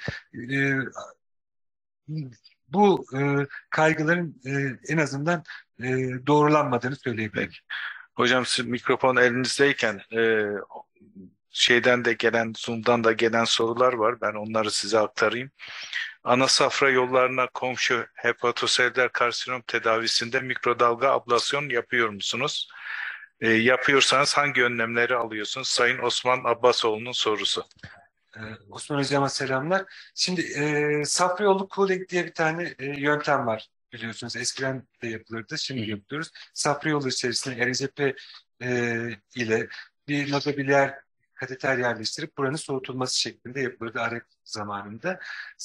Bu kaygıların en azından doğrulanmadığını söyleyebilirim. Hocam siz mikrofon elinizdeyken Zoom'dan da gelen sorular var. Ben onları size aktarayım. Ana safra yollarına komşu hepatoselüler karsinom tedavisinde mikrodalga ablasyon yapıyor musunuz? Yapıyorsanız hangi önlemleri alıyorsunuz? Sayın Osman Abbasoğlu'nun sorusu. Osman Hocam'a selamlar. Şimdi safra yolu cooling diye bir tane yöntem var biliyorsunuz. Eskiden de yapılırdı, şimdi yapıyoruz. Safra yolu içerisinde RCP ile bir nozobiliyer kateter yerleştirip buranın soğutulması şeklinde yapılırdı Arek zamanında.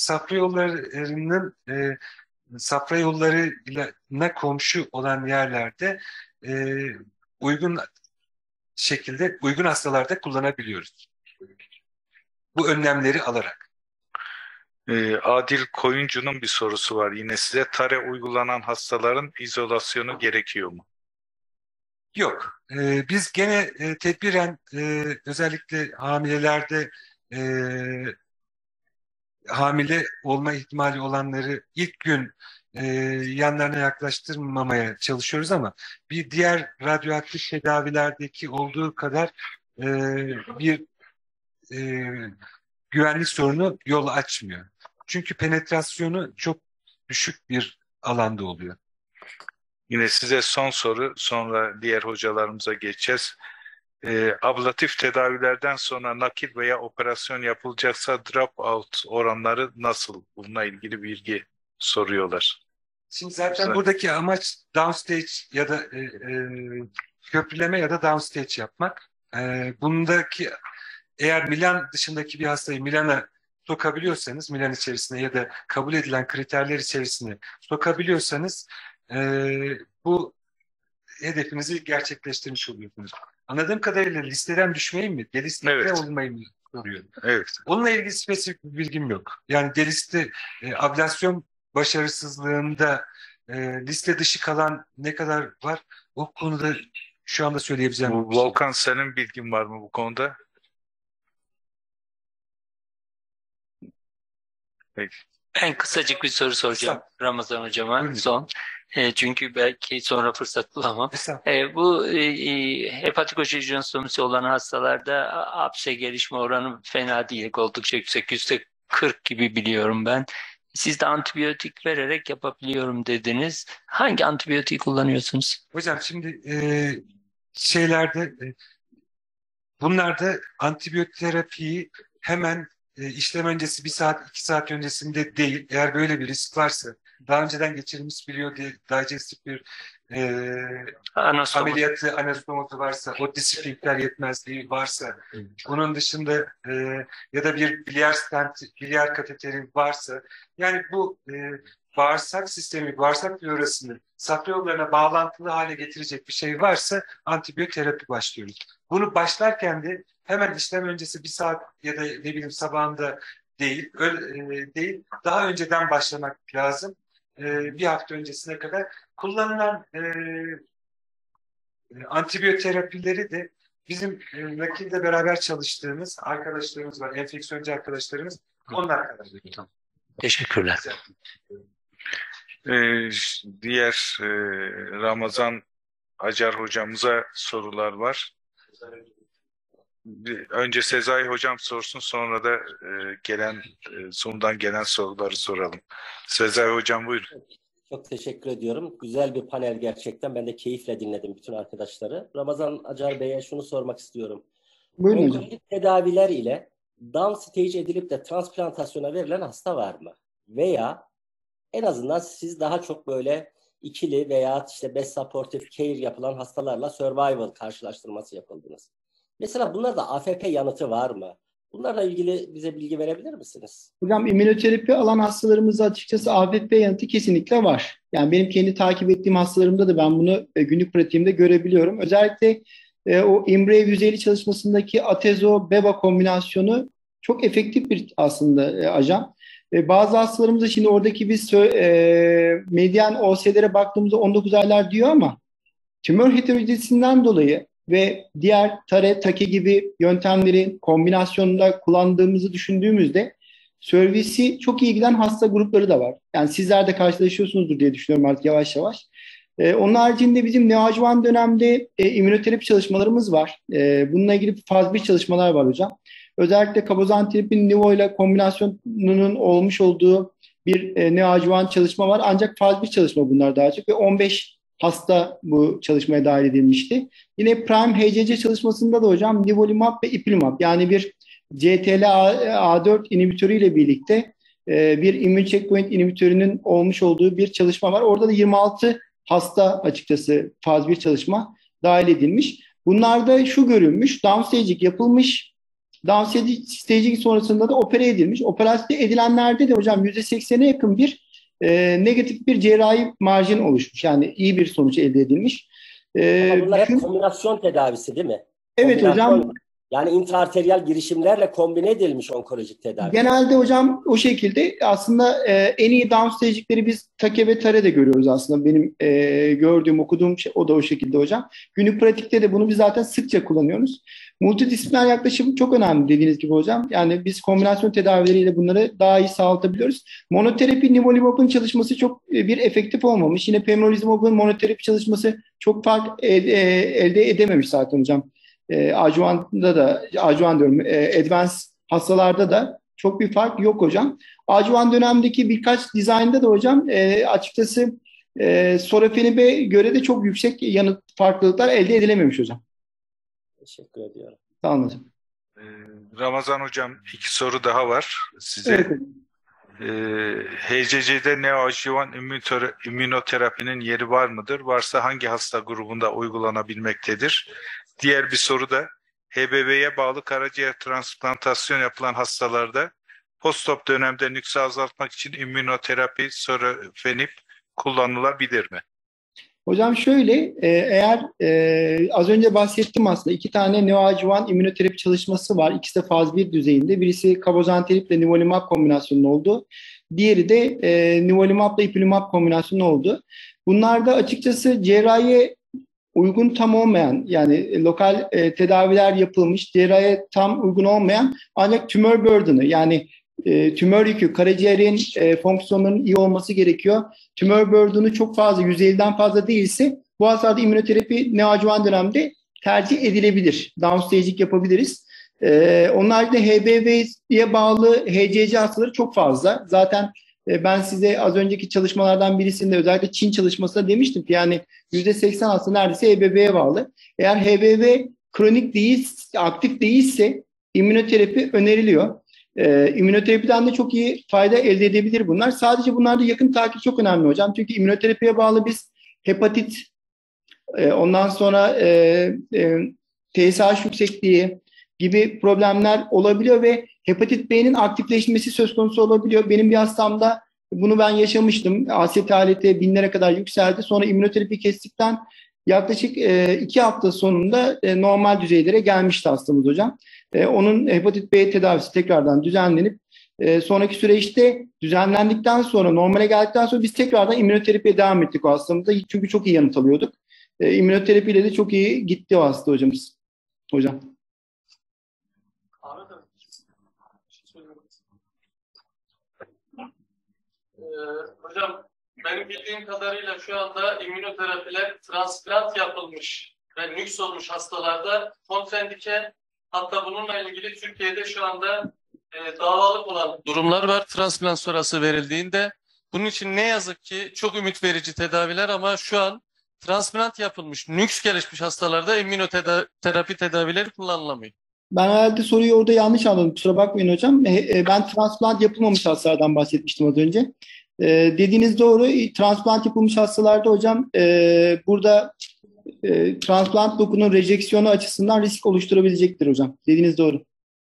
Safra yollarına komşu olan yerlerde uygun hastalarda kullanabiliyoruz. Bu önlemleri alarak. Adil Koyuncu'nun bir sorusu var yine size. Tare uygulanan hastaların izolasyonu gerekiyor mu? Yok. Biz gene tedbiren özellikle hamilelerde hamile olma ihtimali olanları ilk gün yanlarına yaklaştırmamaya çalışıyoruz ama bir diğer radyoaktif tedavilerdeki olduğu kadar bir güvenlik sorunu yol açmıyor. Çünkü penetrasyonu çok düşük bir alanda oluyor. Yine size son soru, sonra diğer hocalarımıza geçeceğiz. Ablatif tedavilerden sonra nakil veya operasyon yapılacaksa dropout oranları nasıl? Bununla ilgili bilgi soruyorlar. Şimdi zaten buradaki amaç downstage ya da köprüleme ya da downstage yapmak. Bundaki eğer Milan dışındaki bir hastayı Milan'a sokabiliyorsanız, Milan içerisine ya da kabul edilen kriterler içerisine sokabiliyorsanız bu hedefinizi gerçekleştirmiş oluyorsunuz. Anladığım kadarıyla listeden düşmeyi mi, deliste olmayı mı soruyor? Evet. Onunla ilgili spesifik bir bilgim yok. Yani deliste ablasyon başarısızlığında liste dışı kalan ne kadar var? O konuda şu anda söyleyebileceğim. Volkan, senin bilgin var mı bu konuda? Peki. Ben kısacık bir soru soracağım Ramazan hocama. Buyurun. Son. Çünkü belki sonra fırsat bulamam. Bu hepatikojenistomisi olan hastalarda apse gelişme oranı fena değil. Oldukça yüksek. %40 gibi biliyorum ben. Siz de antibiyotik vererek yapabiliyorum dediniz. Hangi antibiyotiği kullanıyorsunuz? Hocam şimdi bunlarda antibiyotik terapiyi hemen işlem öncesi 1 saat 2 saat öncesinde değil, eğer böyle bir risk varsa, daha önceden geçirilmiş biliyor diye digestif bir ameliyatı, anastomozu varsa, o disiplinkler yetmezliği varsa, bunun dışında ya da bir biliyer stent, biliyer kateteri varsa, yani bu bağırsak sistemi, bağırsak florasını safra yollarına bağlantılı hale getirecek bir şey varsa antibiyoterapi başlıyoruz. Bunu başlarken de hemen işlem öncesi 1 saat ya da ne bileyim sabahında değil, değil, daha önceden başlamak lazım. 1 hafta öncesine kadar kullanılan antibiyoterapileri de bizim nakilde beraber çalıştığımız arkadaşlarımız var, enfeksiyoncu arkadaşlarımız, onlar kadar. Teşekkürler. Diğer Ramazan Acar hocamıza sorular var. Önce Sezai hocam sorsun, sonra da Zoom'dan gelen soruları soralım. Sezai hocam buyurun. Çok teşekkür ediyorum. Güzel bir panel gerçekten. Ben de keyifle dinledim bütün arkadaşları. Ramazan Acar Bey'e şunu sormak istiyorum. Buyurun hocam. Onkolojik tedaviler ile downstage edilip de transplantasyona verilen hasta var mı? Veya en azından siz daha çok böyle ikili veya işte best supportive care yapılan hastalarla survival karşılaştırması yapıldınız. Mesela bunlarda AFP yanıtı var mı? Bunlarla ilgili bize bilgi verebilir misiniz? Hocam immünoterapi alan hastalarımızda açıkçası AFP yanıtı kesinlikle var. Yani benim kendi takip ettiğim hastalarımda da ben bunu günlük pratiğimde görebiliyorum. Özellikle o IMBRAVE 150 çalışmasındaki atezo-beba kombinasyonu çok efektif bir aslında ajan. Bazı hastalarımızda şimdi oradaki biz medyan OSD'lere baktığımızda 19 aylar diyor ama tümör heterojenisinden dolayı ve diğer tare, take gibi yöntemlerin kombinasyonunda kullandığımızı düşündüğümüzde servisi çok iyi giden hasta grupları da var. Yani sizler de karşılaşıyorsunuzdur diye düşünüyorum artık yavaş yavaş. Onun haricinde bizim neoadjuvan dönemde immünoterapi çalışmalarımız var. Bununla ilgili faz 1 çalışmalar var hocam. Özellikle kabozantinibin nivo ile kombinasyonunun olmuş olduğu bir neoadjuvan çalışma var. Ancak faz 1 çalışma bunlar daha çok ve 15 hasta bu çalışmaya dahil edilmişti. Yine Prime HCC çalışmasında da hocam nivolumab ve ipilimab, yani bir CTLA-4 inhibitörü ile birlikte bir immün checkpoint inhibitörünün olmuş olduğu bir çalışma var. Orada da 26 hasta açıkçası faz 1 çalışma dahil edilmiş. Bunlarda şu görülmüş, downstaging yapılmış, downstaging sonrasında da opere edilmiş. Operasyon edilenlerde de hocam %80'e yakın bir negatif bir cerrahi marjin oluşmuş. Yani iyi bir sonuç elde edilmiş. Ama bunlar hep kombinasyon tedavisi değil mi? Evet hocam. Yani intraarteriyel girişimlerle kombine edilmiş onkolojik tedavi. Genelde hocam o şekilde aslında en iyi downstage'likleri biz TAKE ve TARE'de görüyoruz aslında. Benim gördüğüm, okuduğum şey o da o şekilde hocam. Günlük pratikte de bunu biz zaten sıkça kullanıyoruz. Multidisipliner yaklaşım çok önemli dediğiniz gibi hocam. Yani biz kombinasyon tedavileriyle bunları daha iyi sağlatabiliyoruz. Monoterapi nivolumab'ın çalışması çok bir efektif olmamış. Yine pembrolizumab'ın monoterapi çalışması çok fark elde edememiş zaten hocam. Adjuvan'da da, adjuvan diyorum, advanced hastalarda da çok bir fark yok hocam. Adjuvan dönemdeki birkaç dizaynda da hocam açıkçası sorafenib'e göre de çok yüksek yanıt farklılıklar elde edilememiş hocam. Teşekkür ediyorum. Sağ olun hocam. Ramazan hocam, 2 soru daha var size. Evet. HCC'de neoadjuvan immünoterapinin yeri var mıdır? Varsa hangi hasta grubunda uygulanabilmektedir? Diğer bir soru da HBV'ye bağlı karaciğer transplantasyon yapılan hastalarda postop dönemde nüksi azaltmak için immünoterapi sorafenib kullanılabilir mi? Hocam şöyle, eğer az önce bahsettim aslında 2 tane neoadjuvan immünoterapi çalışması var. İkisi de faz 1 düzeyinde. Birisi cabozantinib ile nivolumab kombinasyonu oldu. Diğeri de nivolumab ile ipilimumab kombinasyonu oldu. Bunlarda açıkçası cerrahiye uygun tam olmayan, yani lokal tedaviler yapılmış, cerrahiye tam uygun olmayan ancak tümör burden'ı, yani tümör yükü, karaciğerin fonksiyonlarının iyi olması gerekiyor. Tümör burden'ı çok fazla, 150'den fazla değilse bu hastalarda immünoterapi neoadjuvan dönemde tercih edilebilir. Downstage'lik yapabiliriz. Onlar da HBV'ye bağlı HCC hastaları çok fazla. Zaten ben size az önceki çalışmalardan birisinde, özellikle Çin çalışmasında demiştim ki yani %80 hasta neredeyse HBV'ye bağlı. Eğer HBV kronik değil, aktif değilse immünoterapi öneriliyor. İmmünoterapiden de çok iyi fayda elde edebilir bunlar. Sadece bunlarda yakın takip çok önemli hocam. Çünkü immünoterapiye bağlı biz hepatit, ondan sonra TSH yüksekliği gibi problemler olabiliyor ve hepatit B'nin aktifleşmesi söz konusu olabiliyor. Benim bir hastamda bunu ben yaşamıştım. AST binlere kadar yükseldi. Sonra immünoterapi kestikten yaklaşık 2 hafta sonunda normal düzeylere gelmişti hastamız hocam. Onun hepatit B tedavisi tekrardan düzenlenip sonraki süreçte düzenlendikten sonra, normale geldikten sonra biz tekrardan immünoterapiye devam ettik o hastamızda. Çünkü çok iyi yanıt alıyorduk. İmmünoterapiyle de çok iyi gitti o hasta hocamız. Hocam. Hocam benim bildiğim kadarıyla şu anda immünoterapiler transplant yapılmış ve nüks olmuş hastalarda kontrendike, hatta bununla ilgili Türkiye'de şu anda davalık olan durumlar var transplant sonrası verildiğinde. Bunun için ne yazık ki çok ümit verici tedaviler ama şu an transplant yapılmış, nüks gelişmiş hastalarda immünoterapi tedavileri kullanılamıyor. Ben herhalde soruyu orada yanlış anladım. Kusura bakmayın hocam. Ben transplant yapılmamış hastalardan bahsetmiştim az önce. Dediğiniz doğru. Transplant yapılmış hastalarda hocam burada transplant dokunun rejeksiyonu açısından risk oluşturabilecektir hocam. Dediğiniz doğru.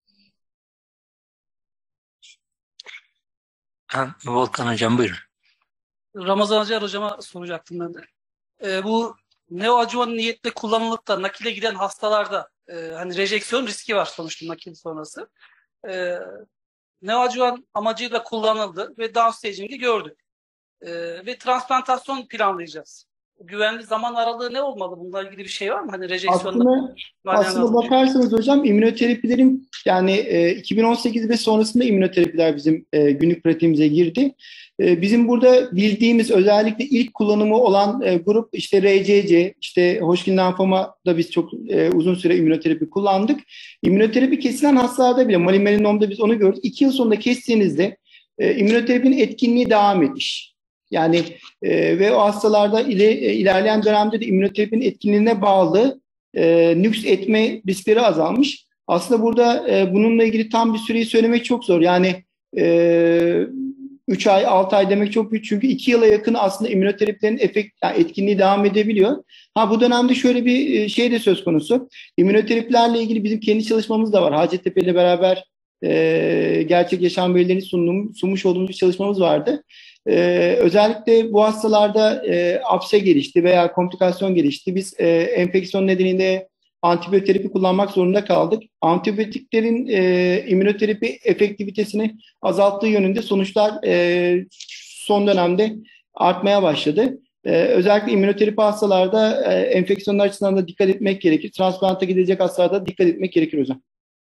Volkan hocam buyurun. Ramazan Acar hocama soracaktım ben de. Bu neoadjuvan niyetle kullanılıp da nakile giden hastalarda hani rejeksiyon riski var sonuçta nakil sonrası. Neoadjuvan amacıyla kullanıldı ve downstaging'i gördük. Ve transplantasyon planlayacağız. Güvenli zaman aralığı ne olmalı? Bununla ilgili bir şey var mı? Hani rejeksiyonda aslında bakarsanız hocam immünoterapilerin yani 2018 ve sonrasında immünoterapiler bizim günlük pratiğimize girdi. Bizim burada bildiğimiz özellikle ilk kullanımı olan grup işte RCC, işte Hodgkin lenfomada biz çok uzun süre immünoterapi kullandık. İmmünoterapi kesilen hastalarda bile malimelanомda biz onu gördük. 2 yıl sonunda kestiğinizde immünoterapinin etkinliği devam etmiş. Yani ve o hastalarda ilerleyen dönemde de immünoterapinin etkinliğine bağlı nüks etme riskleri azalmış. Aslında burada bununla ilgili tam bir süreyi söylemek çok zor. Yani 3 ay, 6 ay demek çok büyük. Çünkü 2 yıla yakın aslında immünoterapilerin yani etkinliği devam edebiliyor. Bu dönemde şöyle bir şey de söz konusu. İmmünoterapilerle ilgili bizim kendi çalışmamız da var. Hacettepe ile beraber gerçek yaşam verilerini sunmuş olduğumuz bir çalışmamız vardı. Özellikle bu hastalarda apse gelişti veya komplikasyon gelişti. Biz enfeksiyon nedeniyle Antibiyoterapi kullanmak zorunda kaldık. Antibiyotiklerin immünoterapi efektivitesini azalttığı yönünde sonuçlar son dönemde artmaya başladı. Özellikle immünoterapi hastalarda enfeksiyonlar açısından da dikkat etmek gerekir. Transplanta gidecek hastalarda dikkat etmek gerekir hocam.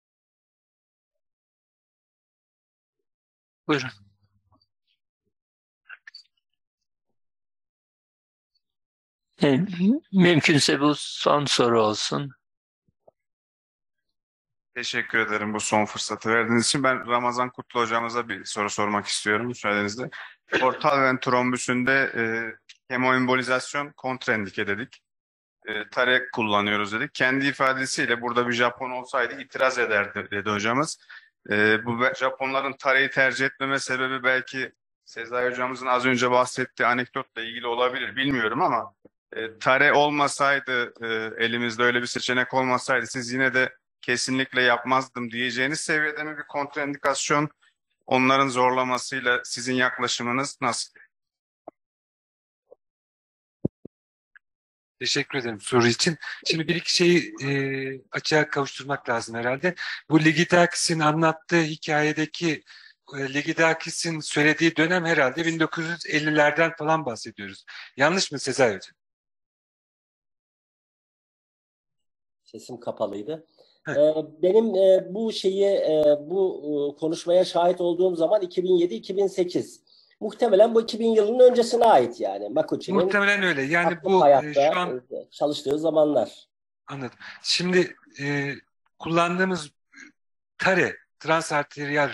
Buyurun. Mümkünse bu son soru olsun. Teşekkür ederim bu son fırsatı verdiğiniz için. Ben Ramazan Kutlu hocamıza bir soru sormak istiyorum müsaadenizle. Portal ven trombüsünde kemoembolizasyon kontraindike dedik. Tare kullanıyoruz dedik. Kendi ifadesiyle burada bir Japon olsaydı itiraz ederdi dedi hocamız. Bu Japonların tareyi tercih etmeme sebebi belki Sezai hocamızın az önce bahsettiği anekdotla ilgili olabilir bilmiyorum ama tare olmasaydı elimizde öyle bir seçenek olmasaydı siz yine de kesinlikle yapmazdım diyeceğiniz seviyede mi bir kontraindikasyon, onların zorlamasıyla sizin yaklaşımınız nasıl? Teşekkür ederim soru için. Şimdi bir iki şeyi açığa kavuşturmak lazım herhalde. Bu Ligidakis'in anlattığı hikayedeki Ligidakis'in söylediği dönem herhalde 1950'lerden falan bahsediyoruz. Yanlış mı Sezai Hocam? Sesim kapalıydı. Benim bu konuşmaya şahit olduğum zaman 2007-2008. Muhtemelen bu 2000 yılının öncesine ait yani. Makuchi'nin Muhtemelen öyle. Yani bu hayatta şu an çalıştığı zamanlar. anladım. Şimdi kullandığımız tare, transarteriyel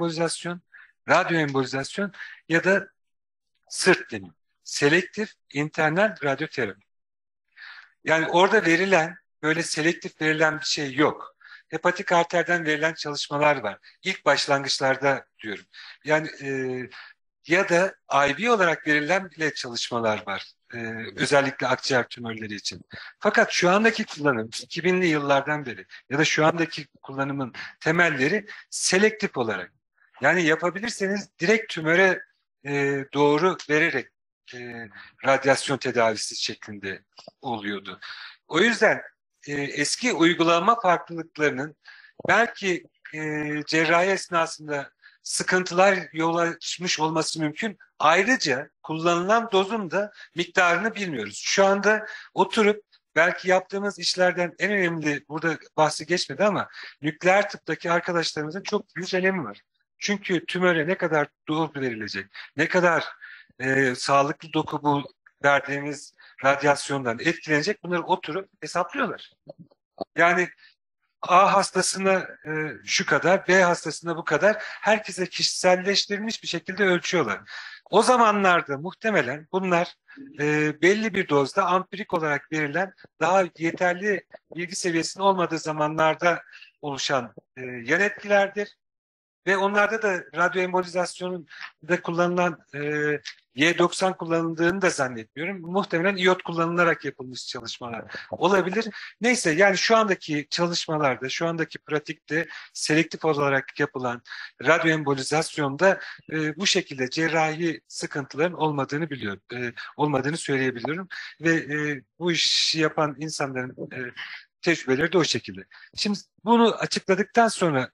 radyoembolizasyon ya da sırt demi. Selektif internal radyoterapi. Yani orada böyle selektif verilen bir şey yok. Hepatik arterden verilen çalışmalar var. İlk başlangıçlarda diyorum. Yani ya da IV olarak verilen bile çalışmalar var. Özellikle akciğer tümörleri için. Fakat şu andaki kullanım 2000'li yıllardan beri ya da şu andaki kullanımın temelleri selektif olarak. Yani yapabilirseniz direkt tümöre doğru vererek radyasyon tedavisi şeklinde oluyordu. O yüzden eski uygulama farklılıklarının belki cerrahi esnasında sıkıntılar yol açmış olması mümkün. Ayrıca kullanılan dozun da miktarını bilmiyoruz. Şu anda oturup belki yaptığımız işlerden en önemli, burada bahsi geçmedi ama nükleer tıptaki arkadaşlarımızın çok büyük önemi var. Çünkü tümöre ne kadar doz verilecek, ne kadar sağlıklı doku bu verdiğimiz radyasyondan etkilenecek, bunları oturup hesaplıyorlar. Yani A hastasına şu kadar, B hastasına bu kadar, herkese kişiselleştirilmiş bir şekilde ölçüyorlar. O zamanlarda muhtemelen bunlar belli bir dozda ampirik olarak verilen, daha yeterli bilgi seviyesinin olmadığı zamanlarda oluşan yan etkilerdir. Ve onlarda da radyoembolizasyonun da kullanılan Y90 kullanıldığını da zannetmiyorum. Muhtemelen iyot kullanılarak yapılmış çalışmalar olabilir. Neyse, yani şu andaki çalışmalarda, şu andaki pratikte selektif olarak yapılan radyoembolizasyonda bu şekilde cerrahi sıkıntıların olmadığını biliyorum. Olmadığını söyleyebilirim. Ve bu işi yapan insanların tecrübeleri de o şekilde. Şimdi bunu açıkladıktan sonra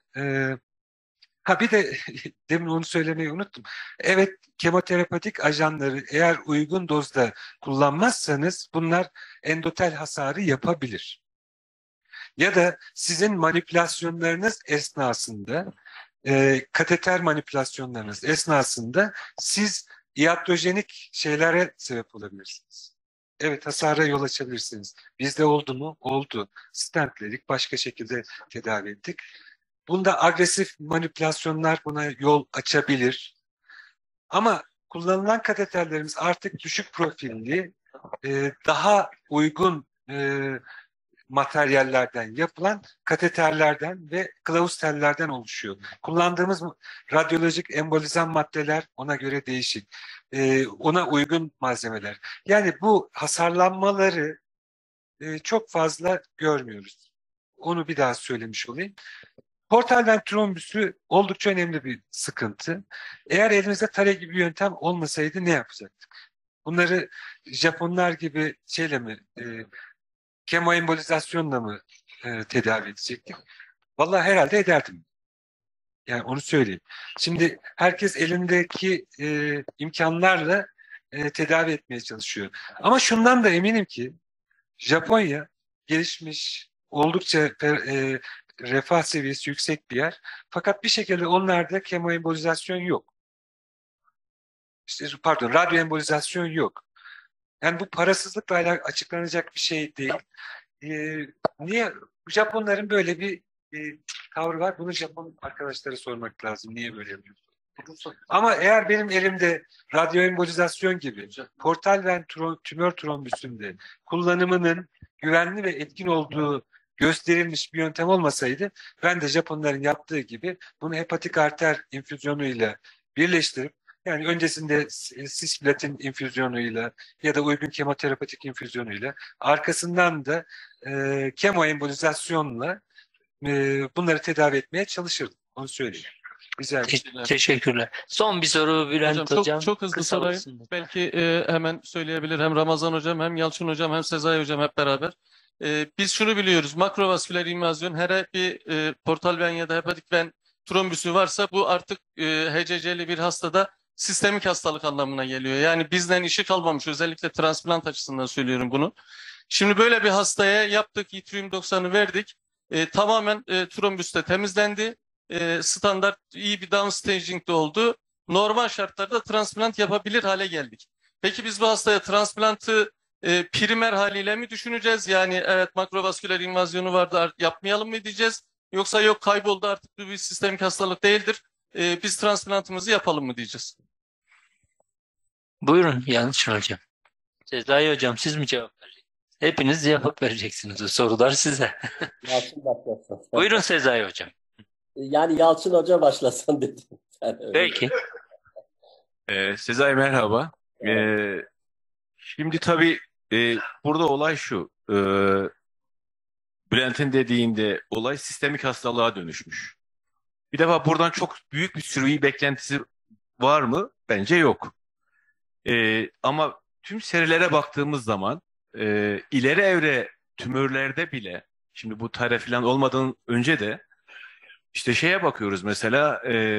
bir de demin onu söylemeyi unuttum. Evet, kemoterapetik ajanları eğer uygun dozda kullanmazsanız bunlar endotel hasarı yapabilir. Ya da sizin manipülasyonlarınız esnasında, kateter manipülasyonlarınız esnasında siz iatrojenik şeylere sebep olabilirsiniz. Evet, hasara yol açabilirsiniz. Bizde oldu mu? Oldu. Stentledik, başka şekilde tedavi ettik. Bunda agresif manipülasyonlar buna yol açabilir. Ama kullanılan kateterlerimiz artık düşük profilli, daha uygun materyallerden yapılan kateterlerden ve kılavuz tellerden oluşuyor. Kullandığımız radyolojik embolizan maddeler ona göre değişik. Ona uygun malzemeler. Yani bu hasarlanmaları çok fazla görmüyoruz. Onu bir daha söylemiş olayım. Portal ven trombüsü oldukça önemli bir sıkıntı. Eğer elimizde tare gibi bir yöntem olmasaydı ne yapacaktık? Bunları Japonlar gibi şeyle mi kemoembolizasyonla mı tedavi edecektik? Vallahi herhalde ederdim. Yani onu söyleyeyim. Şimdi herkes elindeki imkanlarla tedavi etmeye çalışıyor. Ama şundan da eminim ki Japonya gelişmiş, oldukça refah seviyesi yüksek bir yer. Fakat bir şekilde onlarda kemoembolizasyon yok. İşte, pardon, radyoembolizasyon yok. Yani bu parasızlıkla açıklanacak bir şey değil. Niye? Japonların böyle bir tavrı var. Bunu Japon arkadaşlara sormak lazım. Niye böyle yapıyor? Ama eğer benim elimde radyoembolizasyon gibi portal ven tümör trombüsünde kullanımının güvenli ve etkin olduğu gösterilmiş bir yöntem olmasaydı ben de Japonların yaptığı gibi bunu hepatik arter infüzyonuyla birleştirip yani öncesinde cisplatin infüzyonuyla ya da uygun kemoterapetik infüzyonuyla arkasından da kemoembolizasyonla bunları tedavi etmeye çalışırdım. Onu söyleyeyim. Güzel. Teşekkürler. Son bir soru Bülent Hocam. Çok hızlı Kısa sorayım. olsun. Belki hemen söyleyebilir hem Ramazan Hocam hem Yalçın Hocam hem Sezai Hocam hep beraber. Biz şunu biliyoruz. Makrovasküler invazyon her bir portal ven ya da hepatik ven trombüsü varsa bu artık HCC'li bir hastada sistemik hastalık anlamına geliyor. Yani bizden işi kalmamış. Özellikle transplant açısından söylüyorum bunu. Şimdi böyle bir hastaya yaptık. Yttrium 90'ı verdik. Tamamen trombüs de temizlendi. Standart iyi bir downstaging de oldu. Normal şartlarda transplant yapabilir hale geldik. Peki biz bu hastaya transplantı primer haliyle mi düşüneceğiz? Yani evet makrovasküler invazyonu vardı yapmayalım mı diyeceğiz? Yoksa yok kayboldu artık bu bir sistemik hastalık değildir. Biz transplantımızı yapalım mı diyeceğiz? Buyurun Yalçın Hocam. Sezai Hocam siz mi cevap vereceksiniz? Hepiniz cevap vereceksiniz. O sorular size. Yalçın başlasın. Buyurun Sezai Hocam. Yani Yalçın Hoca başlasın dedim. Peki. Sezai merhaba. Şimdi tabii burada olay şu. Bülent'in dediğinde olay sistemik hastalığa dönüşmüş. Bir defa buradan çok büyük bir sürü beklentisi var mı? Bence yok. Ama tüm serilere baktığımız zaman ileri evre tümörlerde bile şimdi bu tarih falan olmadan önce de işte şeye bakıyoruz mesela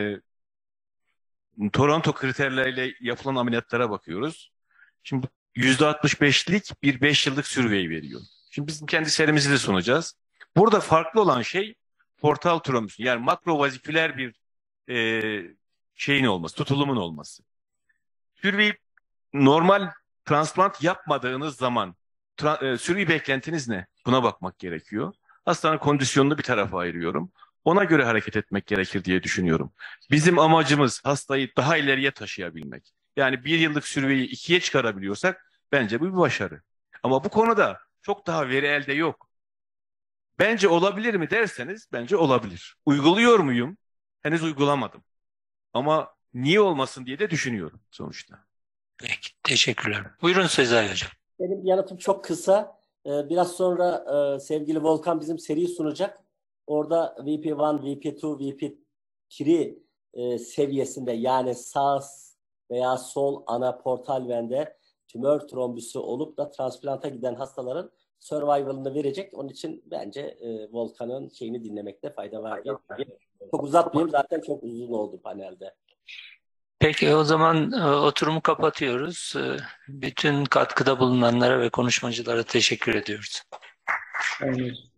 Toronto kriterleriyle yapılan ameliyatlara bakıyoruz. Şimdi %65'lik bir 5 yıllık survey veriyor. Şimdi bizim kendi serimizi de sunacağız. Burada farklı olan şey portal trombüsü yani makrovaziküler bir şeyin olması, tutulumun olması. Survey normal transplant yapmadığınız zaman survey beklentiniz ne? Buna bakmak gerekiyor. Hastanın kondisyonunu bir tarafa ayırıyorum. Ona göre hareket etmek gerekir diye düşünüyorum. Bizim amacımız hastayı daha ileriye taşıyabilmek. Yani 1 yıllık surveyi 2'ye çıkarabiliyorsak bence bu bir başarı. Ama bu konuda çok daha veri elde yok. Bence olabilir mi derseniz bence olabilir. Uyguluyor muyum? Henüz uygulamadım. Ama niye olmasın diye de düşünüyorum sonuçta. Peki, teşekkürler. Buyurun Sezai Hocam. Benim yanıtım çok kısa. Biraz sonra sevgili Volkan bizim seri sunacak. Orada VP1, VP2, VP3 seviyesinde yani sağ veya sol ana portal vende tümör trombüsü olup da transplanta giden hastaların survival'ını verecek. Onun için bence Volkan'ın şeyini dinlemekte fayda var. Çok uzatmayayım zaten çok uzun oldu panelde. Peki o zaman oturumu kapatıyoruz. Bütün katkıda bulunanlara ve konuşmacılara teşekkür ediyoruz. Aynen.